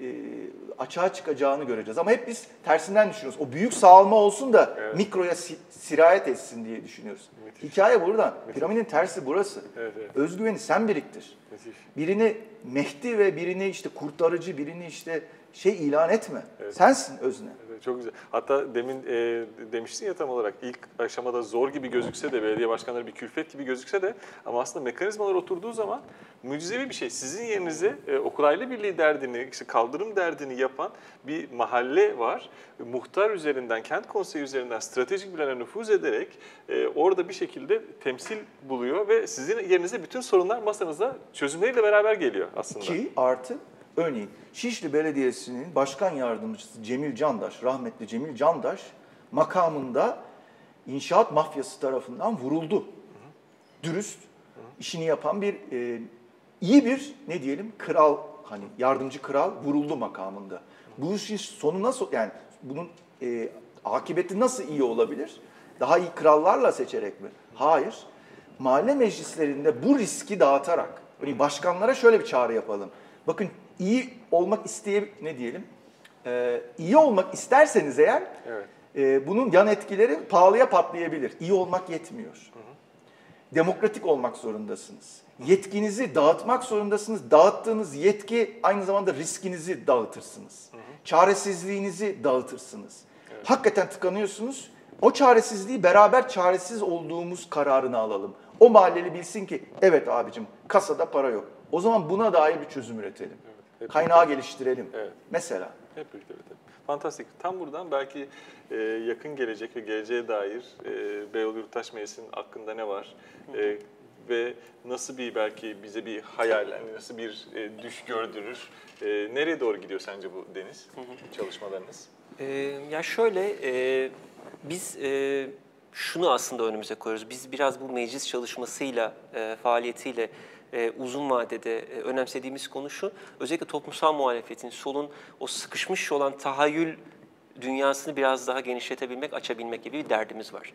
[SPEAKER 2] açığa çıkacağını göreceğiz. Ama hep biz tersinden düşünüyoruz. O büyük sağalma olsun da evet. mikroya si sirayet etsin diye düşünüyoruz. Müthiş. Hikaye buradan. Müthiş. Piramidin tersi burası. Evet, evet. Özgüveni sen biriktir. Müthiş. Birini Mehdi ve birini işte kurtarıcı, birini işte şey ilan etme. Evet. Sensin özne. Evet,
[SPEAKER 1] çok güzel. Hatta demin e, demiştin ya tam olarak ilk aşamada zor gibi gözükse de belediye başkanları bir külfet gibi gözükse de ama aslında mekanizmalar oturduğu zaman mucizevi bir şey. Sizin yerinize e, okul aile birliği derdini, işte kaldırım derdini yapan bir mahalle var. Muhtar üzerinden, kent konseyi üzerinden stratejik plana nüfuz ederek e, orada bir şekilde temsil buluyor ve sizin yerinize bütün sorunlar masanıza çözümleriyle beraber geliyor aslında.
[SPEAKER 2] Ki artı örneğin Şişli Belediyesi'nin başkan yardımcısı Cemil Candaş, rahmetli Cemil Candaş makamında inşaat mafyası tarafından vuruldu. Hı hı. Dürüst, hı hı. işini yapan bir e, iyi bir ne diyelim kral, hani yardımcı kral vuruldu makamında. Hı hı. Bu işin sonu nasıl, yani bunun e, akıbeti nasıl iyi olabilir? Daha iyi krallarla seçerek mi? Hayır. Mahalle meclislerinde bu riski dağıtarak, hani başkanlara şöyle bir çağrı yapalım. Bakın iyi olmak isteye ne diyelim? Ee, iyi olmak isterseniz eğer evet. e, bunun yan etkileri pahalıya patlayabilir. İyi olmak yetmiyor. Hı hı. Demokratik olmak zorundasınız. Yetkinizi dağıtmak zorundasınız. Dağıttığınız yetki aynı zamanda riskinizi dağıtırsınız. Hı hı. Çaresizliğinizi dağıtırsınız. Evet. Hakikaten tıkanıyorsunuz. O çaresizliği beraber çaresiz olduğumuz kararını alalım. O mahalleli bilsin ki evet abicim kasada para yok. O zaman buna dair bir çözüm üretelim. Evet, kaynağı birlikte geliştirelim. Evet. Mesela.
[SPEAKER 1] Hep birlikte üretelim. Fantastik. Tam buradan belki e, yakın gelecek ve geleceğe dair e, Beyoğlu Yurttaş Meclisi'nin hakkında ne var? E, ve nasıl bir belki bize bir hayal, yani nasıl bir e, düş gördürür? E, nereye doğru gidiyor sence bu Deniz? Hı hı. Çalışmalarınız?
[SPEAKER 3] Ee, ya şöyle, e, biz e, şunu aslında önümüze koyuyoruz. Biz biraz bu meclis çalışmasıyla, e, faaliyetiyle e, uzun vadede e, önemsediğimiz konu şu. Özellikle toplumsal muhalefetin, solun o sıkışmış olan tahayyül dünyasını biraz daha genişletebilmek, açabilmek gibi bir derdimiz var.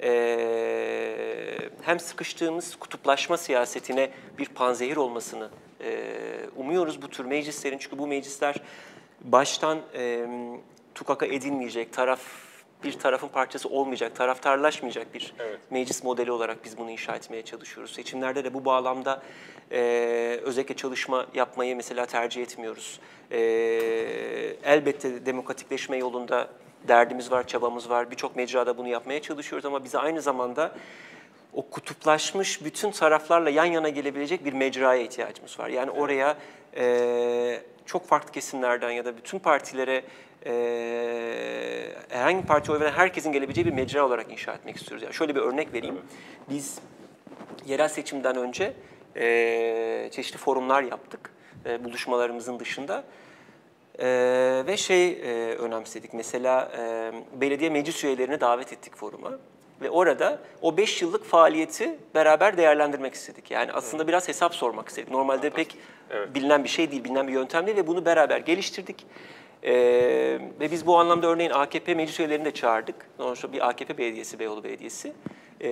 [SPEAKER 3] Ee, hem sıkıştığımız kutuplaşma siyasetine bir panzehir olmasını e, umuyoruz bu tür meclislerin. Çünkü bu meclisler baştan e, tukaka edilmeyecek, taraf bir tarafın parçası olmayacak, taraftarlaşmayacak bir evet. meclis modeli olarak biz bunu inşa etmeye çalışıyoruz. Seçimlerde de bu bağlamda e, özellikle çalışma yapmayı mesela tercih etmiyoruz. E, elbette demokratikleşme yolunda derdimiz var, çabamız var. Birçok mecrada bunu yapmaya çalışıyoruz ama bize aynı zamanda o kutuplaşmış bütün taraflarla yan yana gelebilecek bir mecraya ihtiyacımız var. Yani oraya e, çok farklı kesimlerden ya da bütün partilere Ee, herhangi bir partiye oy veren herkesin gelebileceği bir mecra olarak inşa etmek istiyoruz. Yani şöyle bir örnek vereyim. Evet. Biz yerel seçimden önce e, çeşitli forumlar yaptık e, buluşmalarımızın dışında. Ee, ve şey e, önemsedik. Mesela e, belediye meclis üyelerini davet ettik foruma. Ve orada o beş yıllık faaliyeti beraber değerlendirmek istedik. Yani aslında evet. biraz hesap sormak istedik. Normalde pek evet. bilinen bir şey değil, bilinen bir yöntem değil ve bunu beraber geliştirdik. Ee, ve biz bu anlamda örneğin A K P meclis üyelerini de çağırdık. Sonuçta bir A K P belediyesi, Beyoğlu Belediyesi. Ee,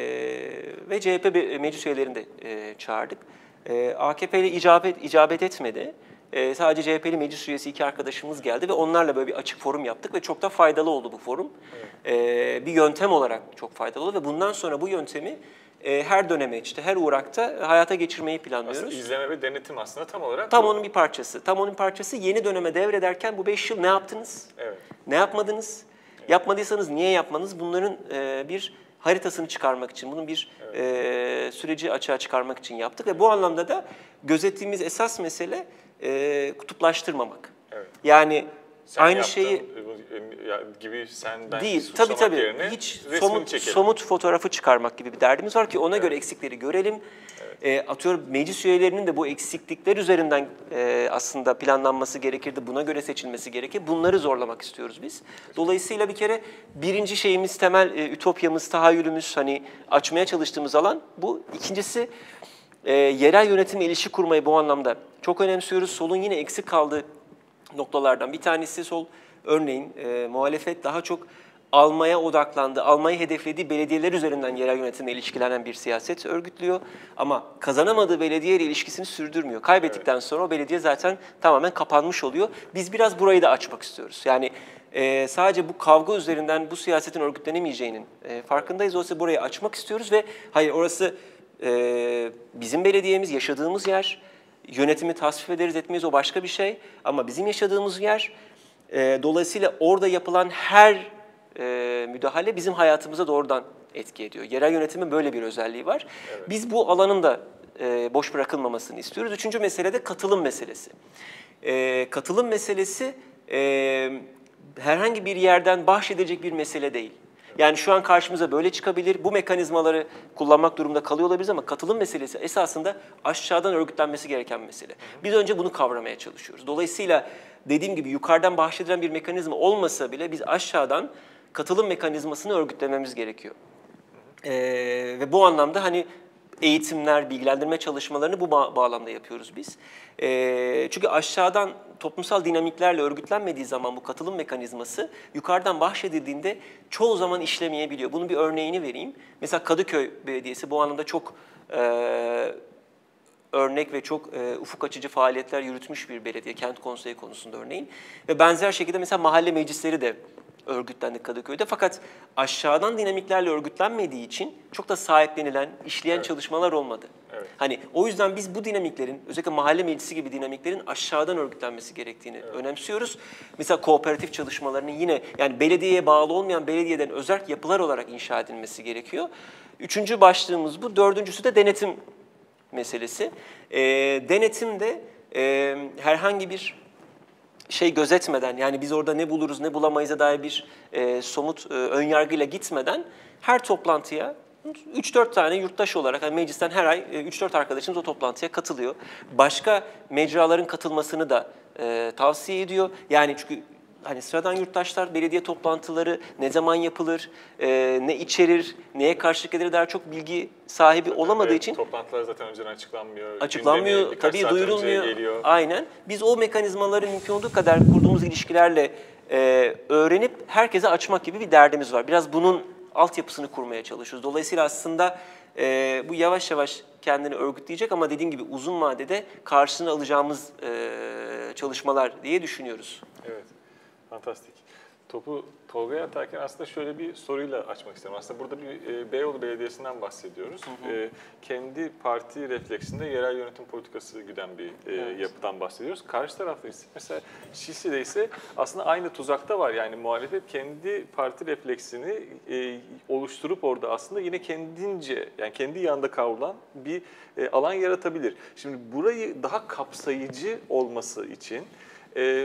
[SPEAKER 3] ve C H P meclis üyelerini de e, çağırdık. Ee, A K P ile icabet, icabet etmedi. Ee, sadece C H P'li meclis üyesi iki arkadaşımız geldi ve onlarla böyle bir açık forum yaptık ve çok da faydalı oldu bu forum. Evet. Ee, bir yöntem olarak çok faydalı oldu ve bundan sonra bu yöntemi e, her dönemeçte, her uğrakta hayata geçirmeyi planlıyoruz.
[SPEAKER 1] Aslında izleme ve denetim aslında tam olarak
[SPEAKER 3] Tam
[SPEAKER 1] bu.
[SPEAKER 3] onun bir parçası. Tam onun parçası yeni döneme devrederken bu beş yıl ne yaptınız?
[SPEAKER 1] Evet.
[SPEAKER 3] Ne yapmadınız? Evet. Yapmadıysanız niye yapmadınız? Bunların e, bir haritasını çıkarmak için, bunun bir evet. e, süreci açığa çıkarmak için yaptık ve bu anlamda da gözettiğimiz esas mesele e, kutuplaştırmamak. Evet. Yani
[SPEAKER 1] sen
[SPEAKER 3] aynı
[SPEAKER 1] yaptın,
[SPEAKER 3] şeyi
[SPEAKER 1] gibi sen ben
[SPEAKER 3] değil. Tabii tabii. Hiç somut, somut fotoğrafı çıkarmak gibi bir derdimiz var ki ona evet. göre eksikleri görelim. Evet. E, atıyorum meclis üyelerinin de bu eksiklikler üzerinden e, aslında planlanması gerekirdi. Buna göre seçilmesi gerekir. Bunları zorlamak istiyoruz biz. Dolayısıyla bir kere birinci şeyimiz, temel e, ütopyamız, tahayyülümüz, hani açmaya çalıştığımız alan bu. İkincisi e, yerel yönetimle ilişki kurmayı bu anlamda çok önemsiyoruz. Solun yine eksik kaldığı noktalardan bir tanesi sol. Örneğin e, muhalefet daha çok almaya odaklandı, almayı hedeflediği belediyeler üzerinden yerel yönetimle ilişkilenen bir siyaset örgütlüyor. Ama kazanamadığı belediye ile ilişkisini sürdürmüyor. Kaybettikten evet. sonra o belediye zaten tamamen kapanmış oluyor. Biz biraz burayı da açmak istiyoruz. Yani e, sadece bu kavga üzerinden bu siyasetin örgütlenemeyeceğinin e, farkındayız. Oysa burayı açmak istiyoruz ve hayır orası e, bizim belediyemiz, yaşadığımız yer. Yönetimi tasvip ederiz etmeyiz o başka bir şey. Ama bizim yaşadığımız yer, e, dolayısıyla orada yapılan her e, müdahale bizim hayatımıza doğrudan etki ediyor. Yerel yönetimin böyle bir özelliği var. Evet. Biz bu alanın da e, boş bırakılmamasını istiyoruz. Üçüncü mesele de katılım meselesi. E, katılım meselesi e, herhangi bir yerden bahşedilecek bir mesele değil. Yani şu an karşımıza böyle çıkabilir. Bu mekanizmaları kullanmak durumunda kalıyor olabiliriz ama katılım meselesi esasında aşağıdan örgütlenmesi gereken mesele. Biz önce bunu kavramaya çalışıyoruz. Dolayısıyla dediğim gibi yukarıdan bahşedilen bir mekanizma olmasa bile biz aşağıdan katılım mekanizmasını örgütlememiz gerekiyor. Ee, ve bu anlamda hani eğitimler, bilgilendirme çalışmalarını bu ba- bağlamda yapıyoruz biz. E, çünkü aşağıdan toplumsal dinamiklerle örgütlenmediği zaman bu katılım mekanizması yukarıdan bahşedildiğinde çoğu zaman işlemeyebiliyor. Bunun bir örneğini vereyim. Mesela Kadıköy Belediyesi bu anlamda çok e, örnek ve çok e, ufuk açıcı faaliyetler yürütmüş bir belediye, kent konseyi konusunda örneğin. Ve benzer şekilde mesela mahalle meclisleri de örgütlendik Kadıköy'de. Fakat aşağıdan dinamiklerle örgütlenmediği için çok da sahiplenilen, işleyen evet. çalışmalar olmadı. Evet. Hani o yüzden biz bu dinamiklerin, özellikle mahalle meclisi gibi dinamiklerin aşağıdan örgütlenmesi gerektiğini evet. önemsiyoruz. Mesela kooperatif çalışmalarının yine yani belediyeye bağlı olmayan belediyeden özerk yapılar olarak inşa edilmesi gerekiyor. Üçüncü başlığımız bu. Dördüncüsü de denetim meselesi. E, denetim de e, herhangi bir şey gözetmeden, yani biz orada ne buluruz ne bulamayız'a dair bir e, somut e, önyargıyla gitmeden her toplantıya üç dört tane yurttaş olarak, yani meclisten her ay üç dört arkadaşımız o toplantıya katılıyor. Başka mecraların katılmasını da e, tavsiye ediyor. Yani çünkü hani sıradan yurttaşlar belediye toplantıları ne zaman yapılır, e, ne içerir, neye karşılık eder dair çok bilgi sahibi zaten olamadığı için
[SPEAKER 1] toplantılar zaten önceden açıklanmıyor.
[SPEAKER 3] Açıklanmıyor, tabii duyurulmuyor. Aynen. Biz o mekanizmaları mümkün olduğu kadar kurduğumuz ilişkilerle e, öğrenip herkese açmak gibi bir derdimiz var. Biraz bunun altyapısını kurmaya çalışıyoruz. Dolayısıyla aslında e, bu yavaş yavaş kendini örgütleyecek ama dediğim gibi uzun vadede karşılığını alacağımız e, çalışmalar diye düşünüyoruz.
[SPEAKER 1] Evet. Fantastik. Topu Tolga'ya atarken aslında şöyle bir soruyla açmak isterim. Aslında burada bir e, Beyoğlu Belediyesi'nden bahsediyoruz. Hı hı. E, kendi parti refleksinde yerel yönetim politikası güden bir e, evet. yapıdan bahsediyoruz. Karşı tarafta ise mesela Şişli'de ise aslında aynı tuzakta var. Yani muhalefet kendi parti refleksini e, oluşturup orada aslında yine kendince, yani kendi yanında kavrulan bir e, alan yaratabilir. Şimdi burayı daha kapsayıcı olması için E,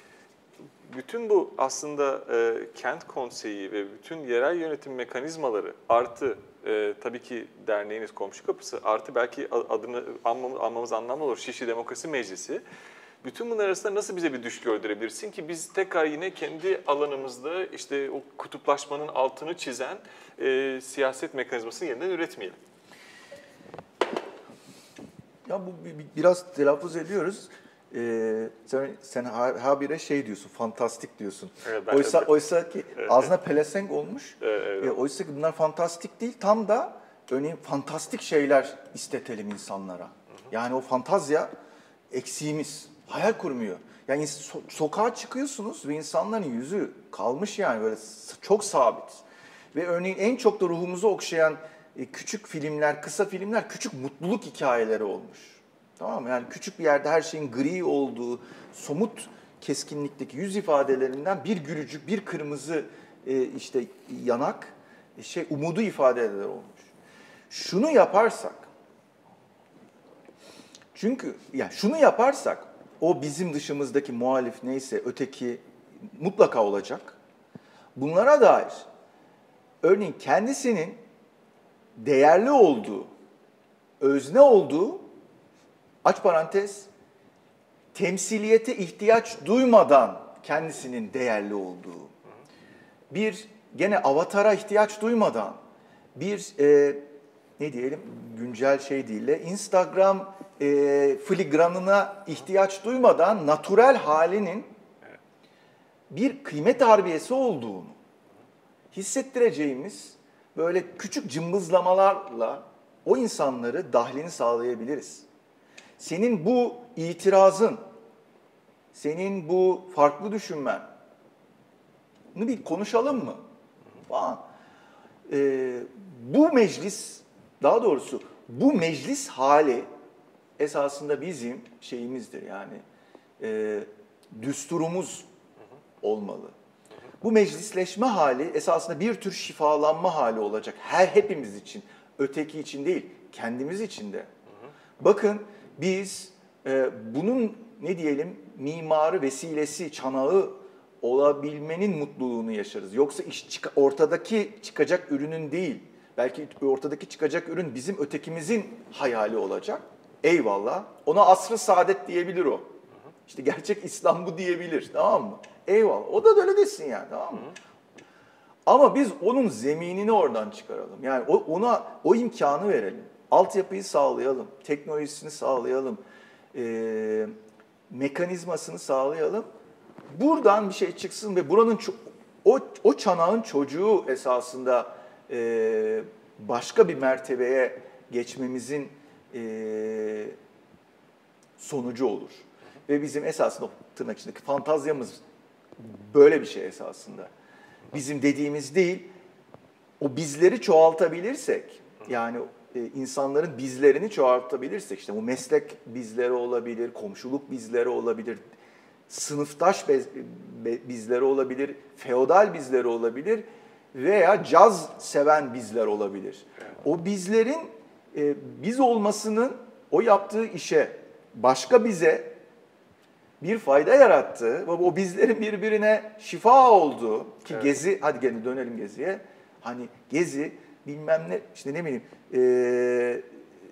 [SPEAKER 1] bütün bu aslında e, kent konseyi ve bütün yerel yönetim mekanizmaları artı e, tabii ki derneğiniz Komşu Kapısı artı belki adını anmamız, anmamız anlamlı olur Şişli Demokrasi Meclisi. Bütün bunlar arasında nasıl bize bir düşlü öldürebilirsin ki biz tekrar yine kendi alanımızda işte o kutuplaşmanın altını çizen e, siyaset mekanizmasını yeniden üretmeyelim?
[SPEAKER 2] Ya bu biraz telaffuz ediyoruz. Ee, sen, sen habire şey diyorsun, fantastik diyorsun.
[SPEAKER 1] Evet, ben
[SPEAKER 2] oysa
[SPEAKER 1] de.
[SPEAKER 2] oysa ki
[SPEAKER 1] Evet.
[SPEAKER 2] ağzına pelesenk olmuş.
[SPEAKER 1] Evet, evet.
[SPEAKER 2] E, oysa ki bunlar fantastik değil, tam da örneğin fantastik şeyler istetelim insanlara. Hı hı. Yani o fantazya eksiğimiz, hayal kurmuyor. Yani so- sokağa çıkıyorsunuz ve insanların yüzü kalmış yani böyle çok sabit. Ve örneğin en çok da ruhumuzu okşayan e, küçük filmler, kısa filmler, küçük mutluluk hikayeleri olmuş. Tamam mı? Yani küçük bir yerde her şeyin gri olduğu, somut keskinlikteki yüz ifadelerinden bir gülücük, bir kırmızı e, işte yanak, e, şey umudu ifade eder olmuş. Şunu yaparsak, çünkü ya şunu yaparsak, o bizim dışımızdaki muhalif neyse öteki mutlaka olacak. Bunlara dair örneğin kendisinin değerli olduğu, özne olduğu, aç parantez, temsiliyete ihtiyaç duymadan kendisinin değerli olduğu, bir gene avatara ihtiyaç duymadan, bir e, ne diyelim güncel şey değil de Instagram e, filigranına ihtiyaç duymadan natürel halinin bir kıymet harbiyesi olduğunu hissettireceğimiz böyle küçük cımbızlamalarla o insanları dahlini sağlayabiliriz. Senin bu itirazın, senin bu farklı düşünmen, bunu bir konuşalım mı? Falan. Ee, bu meclis, daha doğrusu bu meclis hali esasında bizim şeyimizdir yani e, düsturumuz olmalı. Bu meclisleşme hali esasında bir tür şifalanma hali olacak her hepimiz için, öteki için değil, kendimiz için de. Bakın biz e, bunun ne diyelim mimarı, vesilesi, çanağı olabilmenin mutluluğunu yaşarız. Yoksa iş çık- ortadaki çıkacak ürünün değil, belki ortadaki çıkacak ürün bizim ötekimizin hayali olacak. Eyvallah. Ona asr-ı saadet diyebilir o. İşte gerçek İslam bu diyebilir, tamam mı? Eyvallah. O da öyle desin yani, tamam mı? Ama biz onun zeminini oradan çıkaralım. Yani o, ona o imkanı verelim. Altyapıyı sağlayalım, teknolojisini sağlayalım, e, mekanizmasını sağlayalım. Buradan bir şey çıksın ve buranın o, o çanağın çocuğu esasında e, başka bir mertebeye geçmemizin e, sonucu olur. Ve bizim esasında tırnak içindeki fantazyamız böyle bir şey esasında. Bizim dediğimiz değil, o bizleri çoğaltabilirsek, yani e, insanların bizlerini çoğaltabilirsek, işte bu meslek bizleri olabilir, komşuluk bizleri olabilir, sınıftaş bez, be, bizleri olabilir, feodal bizleri olabilir veya caz seven bizler olabilir. O bizlerin e, biz olmasının o yaptığı işe başka bize bir fayda yarattı ve o bizlerin birbirine şifa oldu ki evet. Gezi, hadi gene dönelim Gezi'ye. Hani Gezi bilmem ne işte ne bileyim e,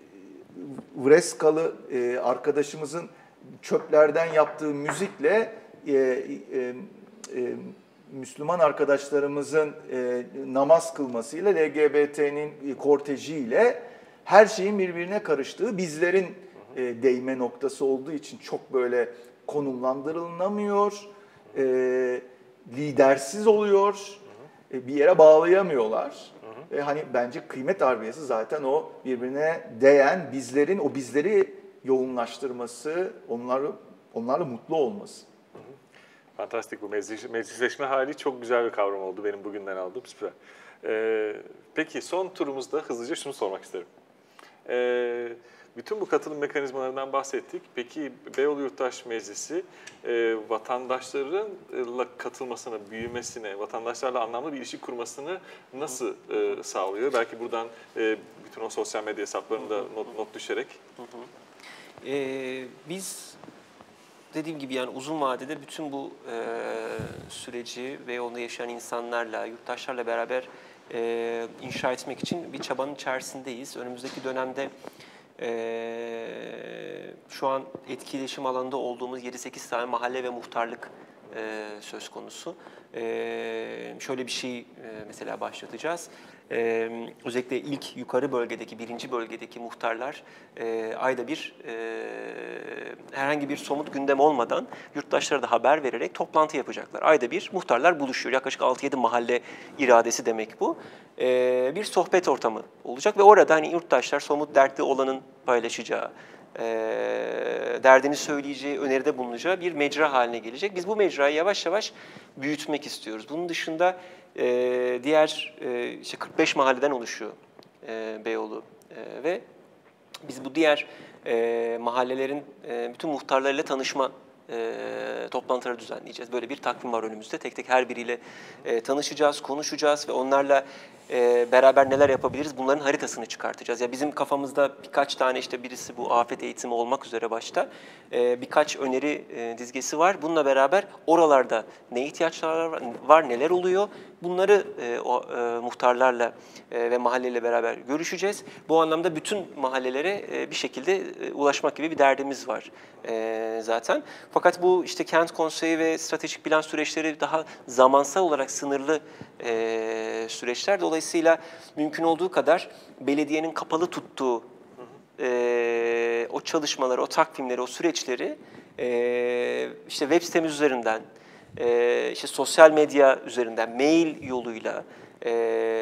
[SPEAKER 2] Vreskalı e, arkadaşımızın çöplerden yaptığı müzikle e, e, e, Müslüman arkadaşlarımızın e, namaz kılmasıyla L G B T'nin kortejiyle her şeyin birbirine karıştığı bizlerin e, değme noktası olduğu için çok böyle konumlandırılamıyor, e, lidersiz oluyor, e, bir yere bağlayamıyorlar. Hı hı. E, hani bence kıymet harbiyesi zaten o birbirine değen bizlerin o bizleri yoğunlaştırması, onları onlarla mutlu olması.
[SPEAKER 1] Hı hı. Fantastik, bu meclis, meclisleşme hali çok güzel bir kavram oldu benim bugünden aldığım, süper. Ee, peki son turumuzda hızlıca şunu sormak isterim. Ee, Bütün bu katılım mekanizmalarından bahsettik. Peki Beyoğlu Yurttaş Meclisi e, vatandaşlarla katılmasını, büyümesine, vatandaşlarla anlamlı bir ilişki kurmasını nasıl e, sağlıyor? Belki buradan e, bütün o sosyal medya hesaplarını da not, not düşerek.
[SPEAKER 3] Hı hı. Ee, biz dediğim gibi yani uzun vadede bütün bu e, süreci Beyoğlu'nda yaşayan insanlarla, yurttaşlarla beraber e, inşa etmek için bir çabanın içerisindeyiz. Önümüzdeki dönemde e, şu an etkileşim alanında olduğumuz yedi sekiz tane mahalle ve muhtarlık e, söz konusu. E, şöyle bir şey e, mesela başlatacağız. Ee, özellikle ilk yukarı bölgedeki, birinci bölgedeki muhtarlar e, ayda bir e, herhangi bir somut gündem olmadan yurttaşlara da haber vererek toplantı yapacaklar. Ayda bir muhtarlar buluşuyor. Yaklaşık altı yedi mahalle iradesi demek bu. E, bir sohbet ortamı olacak ve orada hani yurttaşlar somut dertli olanın paylaşacağı, e, derdini söyleyeceği, öneride bulunacağı bir mecra haline gelecek. Biz bu mecrayı yavaş yavaş büyütmek istiyoruz. Bunun dışında Ee, diğer e, işte kırk beş mahalleden oluşuyor e, Beyoğlu e, ve biz bu diğer e, mahallelerin e, bütün muhtarlarıyla tanışma e, toplantıları düzenleyeceğiz. Böyle bir takvim var önümüzde. Tek tek her biriyle e, tanışacağız, konuşacağız ve onlarla e, beraber neler yapabiliriz bunların haritasını çıkartacağız. Ya bizim kafamızda birkaç tane işte birisi bu afet eğitimi olmak üzere başta e, birkaç öneri e, dizgesi var. Bununla beraber oralarda ne ihtiyaçlar var, var neler oluyor bunları e, o e, muhtarlarla e, ve mahalleyle beraber görüşeceğiz. Bu anlamda bütün mahallelere e, bir şekilde e, ulaşmak gibi bir derdimiz var e, zaten. Fakat bu işte kent konseyi ve stratejik plan süreçleri daha zamansal olarak sınırlı e, süreçler. Dolayısıyla mümkün olduğu kadar belediyenin kapalı tuttuğu e, o çalışmaları, o takvimleri, o süreçleri e, işte web sitemiz üzerinden, e, işte sosyal medya üzerinden, mail yoluyla e,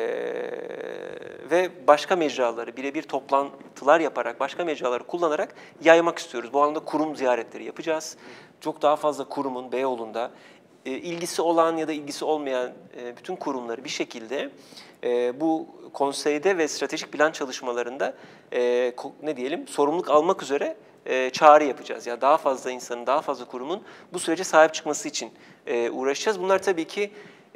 [SPEAKER 3] ve başka mecraları, birebir toplantılar yaparak, başka mecraları kullanarak yaymak istiyoruz. Bu anlamda kurum ziyaretleri yapacağız. Çok daha fazla kurumun Beyoğlu'nda e, ilgisi olan ya da ilgisi olmayan e, bütün kurumları bir şekilde e, bu konseyde ve stratejik plan çalışmalarında e, ne diyelim sorumluluk almak üzere e, çağrı yapacağız. Yani daha fazla insanın, daha fazla kurumun bu sürece sahip çıkması için e, uğraşacağız. Bunlar tabii ki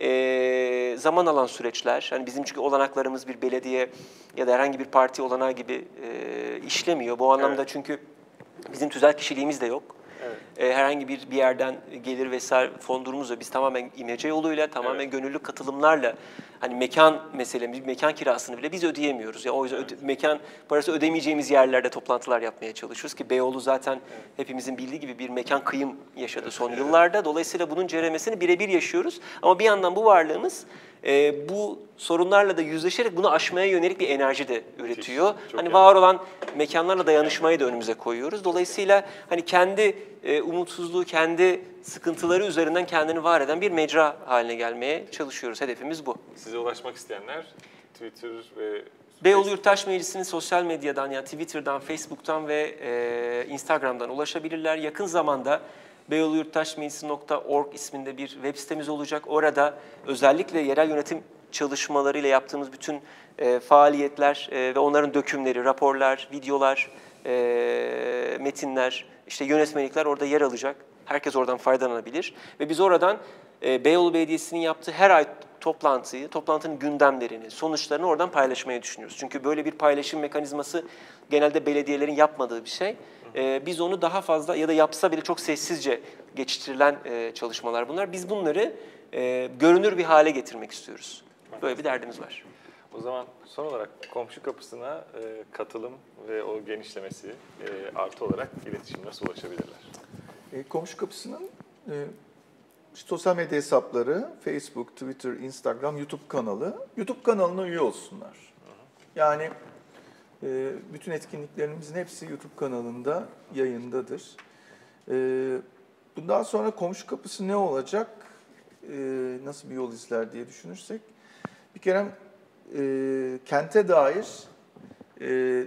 [SPEAKER 3] e, zaman alan süreçler. Hani bizim çünkü olanaklarımız bir belediye ya da herhangi bir parti olanağı gibi e, işlemiyor. Bu anlamda
[SPEAKER 1] Evet.
[SPEAKER 3] çünkü bizim tüzel kişiliğimiz de yok. Evet. Herhangi bir bir yerden gelir vesaire fon durumumuz da biz tamamen imece yoluyla, tamamen evet. gönüllü katılımlarla hani mekan meselemiz, mekan kirasını bile biz ödeyemiyoruz. Ya o yüzden evet. öde, mekan parası ödemeyeceğimiz yerlerde toplantılar yapmaya çalışıyoruz ki Beyoğlu zaten evet. hepimizin bildiği gibi bir mekan kıyım yaşadı son evet. yıllarda. Dolayısıyla bunun ceremesini birebir yaşıyoruz. Ama bir yandan bu varlığımız e, bu sorunlarla da yüzleşerek bunu aşmaya yönelik bir enerji de üretiyor. Çok hani var olan mekanlarla dayanışmayı da önümüze koyuyoruz. Dolayısıyla hani kendi e, umutsuzluğu, kendi sıkıntıları üzerinden kendini var eden bir mecra haline gelmeye çalışıyoruz. Hedefimiz bu.
[SPEAKER 1] Size ulaşmak isteyenler Twitter ve
[SPEAKER 3] Beyoğlu Yurttaş Meclisi'nin sosyal medyadan yani Twitter'dan, Facebook'tan ve e, Instagram'dan ulaşabilirler. Yakın zamanda beyoğlu yurttaş meclisi nokta org isminde bir web sitemiz olacak. Orada özellikle yerel yönetim çalışmalarıyla yaptığımız bütün e, faaliyetler e, ve onların dökümleri, raporlar, videolar, e, metinler, işte yönetmelikler orada yer alacak. Herkes oradan faydalanabilir. Ve biz oradan e, Beyoğlu Belediyesi'nin yaptığı her ay toplantıyı, toplantının gündemlerini, sonuçlarını oradan paylaşmayı düşünüyoruz. Çünkü böyle bir paylaşım mekanizması genelde belediyelerin yapmadığı bir şey. Ee, biz onu daha fazla ya da yapsa bile çok sessizce geçiştirilen e, çalışmalar bunlar. Biz bunları e, görünür bir hale getirmek istiyoruz. Böyle bir derdimiz var.
[SPEAKER 1] O zaman son olarak komşu kapısına e, katılım ve o genişlemesi e, artı olarak iletişim nasıl ulaşabilirler?
[SPEAKER 2] E, komşu kapısının e, sosyal medya hesapları, Facebook, Twitter, Instagram, YouTube kanalı. YouTube kanalına üye olsunlar. Yani e, bütün etkinliklerimizin hepsi YouTube kanalında yayındadır. E, bundan sonra komşu kapısı ne olacak, e, nasıl bir yol izler diye düşünürsek, bir kere e, kente dair e,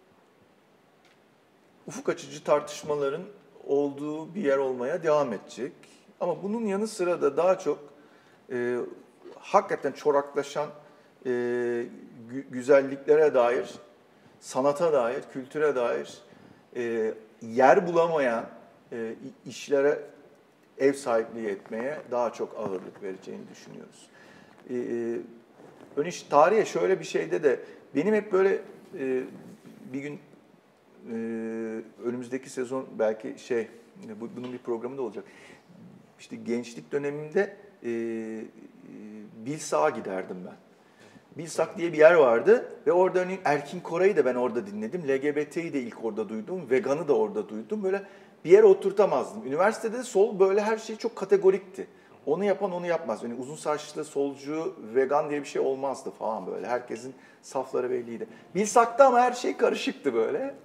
[SPEAKER 2] ufuk açıcı tartışmaların olduğu bir yer olmaya devam edecek. Ama bunun yanı sıra da daha çok e, hakikaten çoraklaşan e, gü- güzelliklere dair, sanata dair, kültüre dair e, yer bulamayan e, işlere ev sahipliği etmeye daha çok ağırlık vereceğini düşünüyoruz. E, e, ön iş, tarihe şöyle bir şeyde de benim hep böyle e, bir gün e, önümüzdeki sezon belki şey bu, bunun bir programı da olacak. İşte gençlik dönemimde e, Bilsağ'a giderdim ben. Bilsak diye bir yer vardı ve orada örneğin Erkin Koray'ı da ben orada dinledim. L G B T'yi de ilk orada duydum. Vegan'ı da orada duydum. Böyle bir yere oturtamazdım. Üniversitede sol böyle her şey çok kategorikti. Onu yapan onu yapmaz. Yani uzun saçlı, solcu, vegan diye bir şey olmazdı falan böyle. Herkesin safları belliydi. Bilsak'ta ama her şey karışıktı böyle.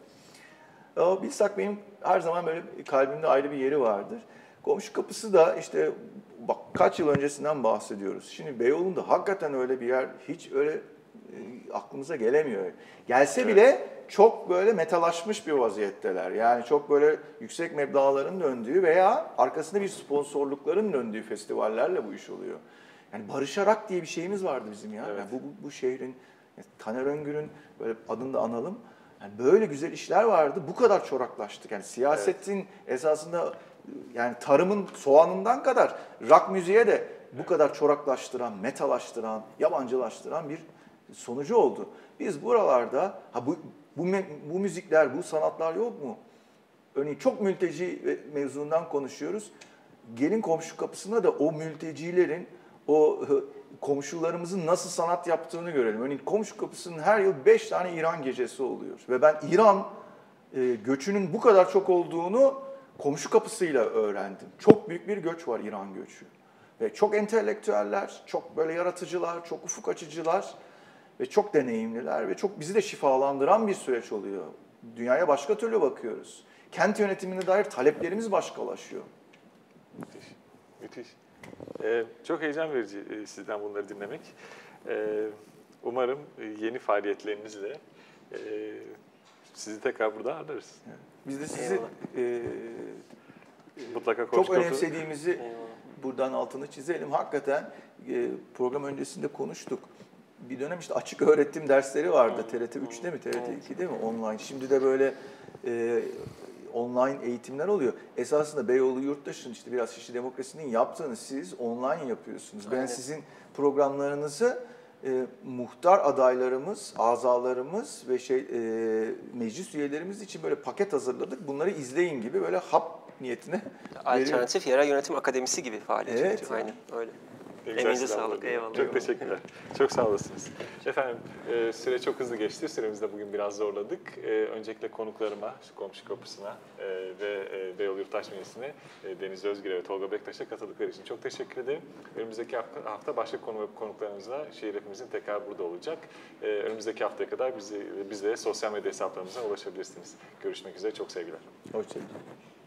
[SPEAKER 2] O Bilsak benim her zaman böyle kalbimde ayrı bir yeri vardır. Komşu kapısı da işte bak kaç yıl öncesinden bahsediyoruz. Şimdi Beyoğlu'nda hakikaten öyle bir yer hiç öyle e, aklımıza gelemiyor. Gelse
[SPEAKER 1] Evet.
[SPEAKER 2] bile çok böyle metalaşmış bir vaziyetteler. Yani çok böyle yüksek meblağların döndüğü veya arkasında bir sponsorlukların döndüğü festivallerle bu iş oluyor. Yani barışarak diye bir şeyimiz vardı bizim ya.
[SPEAKER 1] Evet.
[SPEAKER 2] Yani bu, bu, bu şehrin, yani Taner Öngür'ün böyle adını da analım. Yani böyle güzel işler vardı. Bu kadar çoraklaştık. Yani siyasetin esasında yani tarımın soğanından kadar rock müziğe de bu kadar çoraklaştıran, metalaştıran, yabancılaştıran bir sonucu oldu. Biz buralarda ha bu bu, bu müzikler, bu sanatlar yok mu? Örneğin çok mülteci mevzundan konuşuyoruz. Gelin komşu kapısında da o mültecilerin, o komşularımızın nasıl sanat yaptığını görelim. Örneğin komşu kapısının her yıl beş tane İran gecesi oluyor. Ve ben İran e, göçünün bu kadar çok olduğunu komşu kapısıyla öğrendim. Çok büyük bir göç var, İran göçü. Ve çok entelektüeller, çok böyle yaratıcılar, çok ufuk açıcılar ve çok deneyimliler ve çok bizi de şifalandıran bir süreç oluyor. Dünyaya başka türlü bakıyoruz. Kent yönetimine dair taleplerimiz başkalaşıyor.
[SPEAKER 1] Müthiş. Müthiş. Ee, çok heyecan verici e, sizden bunları dinlemek. Ee, umarım e, yeni faaliyetlerinizle e, sizi tekrar burada ağırlarız.
[SPEAKER 2] Biz de sizi
[SPEAKER 3] Eyvallah.
[SPEAKER 2] e,
[SPEAKER 1] Mutlaka
[SPEAKER 2] çok
[SPEAKER 1] komşu kapı-
[SPEAKER 2] önemsediğimizi
[SPEAKER 3] Eyvallah.
[SPEAKER 2] buradan altını çizelim. Hakikaten e, program öncesinde konuştuk. Bir dönem işte açık öğretim dersleri vardı. T R T üçte mi, T R T ikide mi online. Şimdi de böyle e, online eğitimler oluyor. Esasında Beyoğlu Yurttaş'ın işte biraz Şişli Demokrasi'nin yaptığını siz online yapıyorsunuz. Ben
[SPEAKER 3] Aynen.
[SPEAKER 2] sizin programlarınızı e, muhtar adaylarımız, azalarımız ve şey e, meclis üyelerimiz için böyle paket hazırladık. Bunları izleyin gibi böyle hap niyetine veriyorum.
[SPEAKER 3] Alternatif Yerel Yönetim Akademisi gibi faaliyet
[SPEAKER 2] Evet
[SPEAKER 3] yürütüyor.
[SPEAKER 2] ya.
[SPEAKER 3] Aynen öyle.
[SPEAKER 1] Ne güzel
[SPEAKER 3] Emeğinize
[SPEAKER 1] sizden
[SPEAKER 3] sağlık,
[SPEAKER 1] bunu.
[SPEAKER 3] eyvallah.
[SPEAKER 1] Çok teşekkürler. Çok sağ olasınız. Efendim e, süre çok hızlı geçti. Süremizi de bugün biraz zorladık. E, öncelikle konuklarıma, şu komşu kapısına e, ve e, Beyoğlu Yurttaş Meclisi'ne e, Deniz Özgür'e ve Tolga Bektaş'a katıldıkları için çok teşekkür ederim. Önümüzdeki hafta, hafta başka konu ve konuklarımızla şehir hepimizin tekrar burada olacak. E, önümüzdeki haftaya kadar bizi, bizlere sosyal medya hesaplarımızdan ulaşabilirsiniz. Görüşmek üzere. Çok sevgiler.
[SPEAKER 2] Hoşçakalın.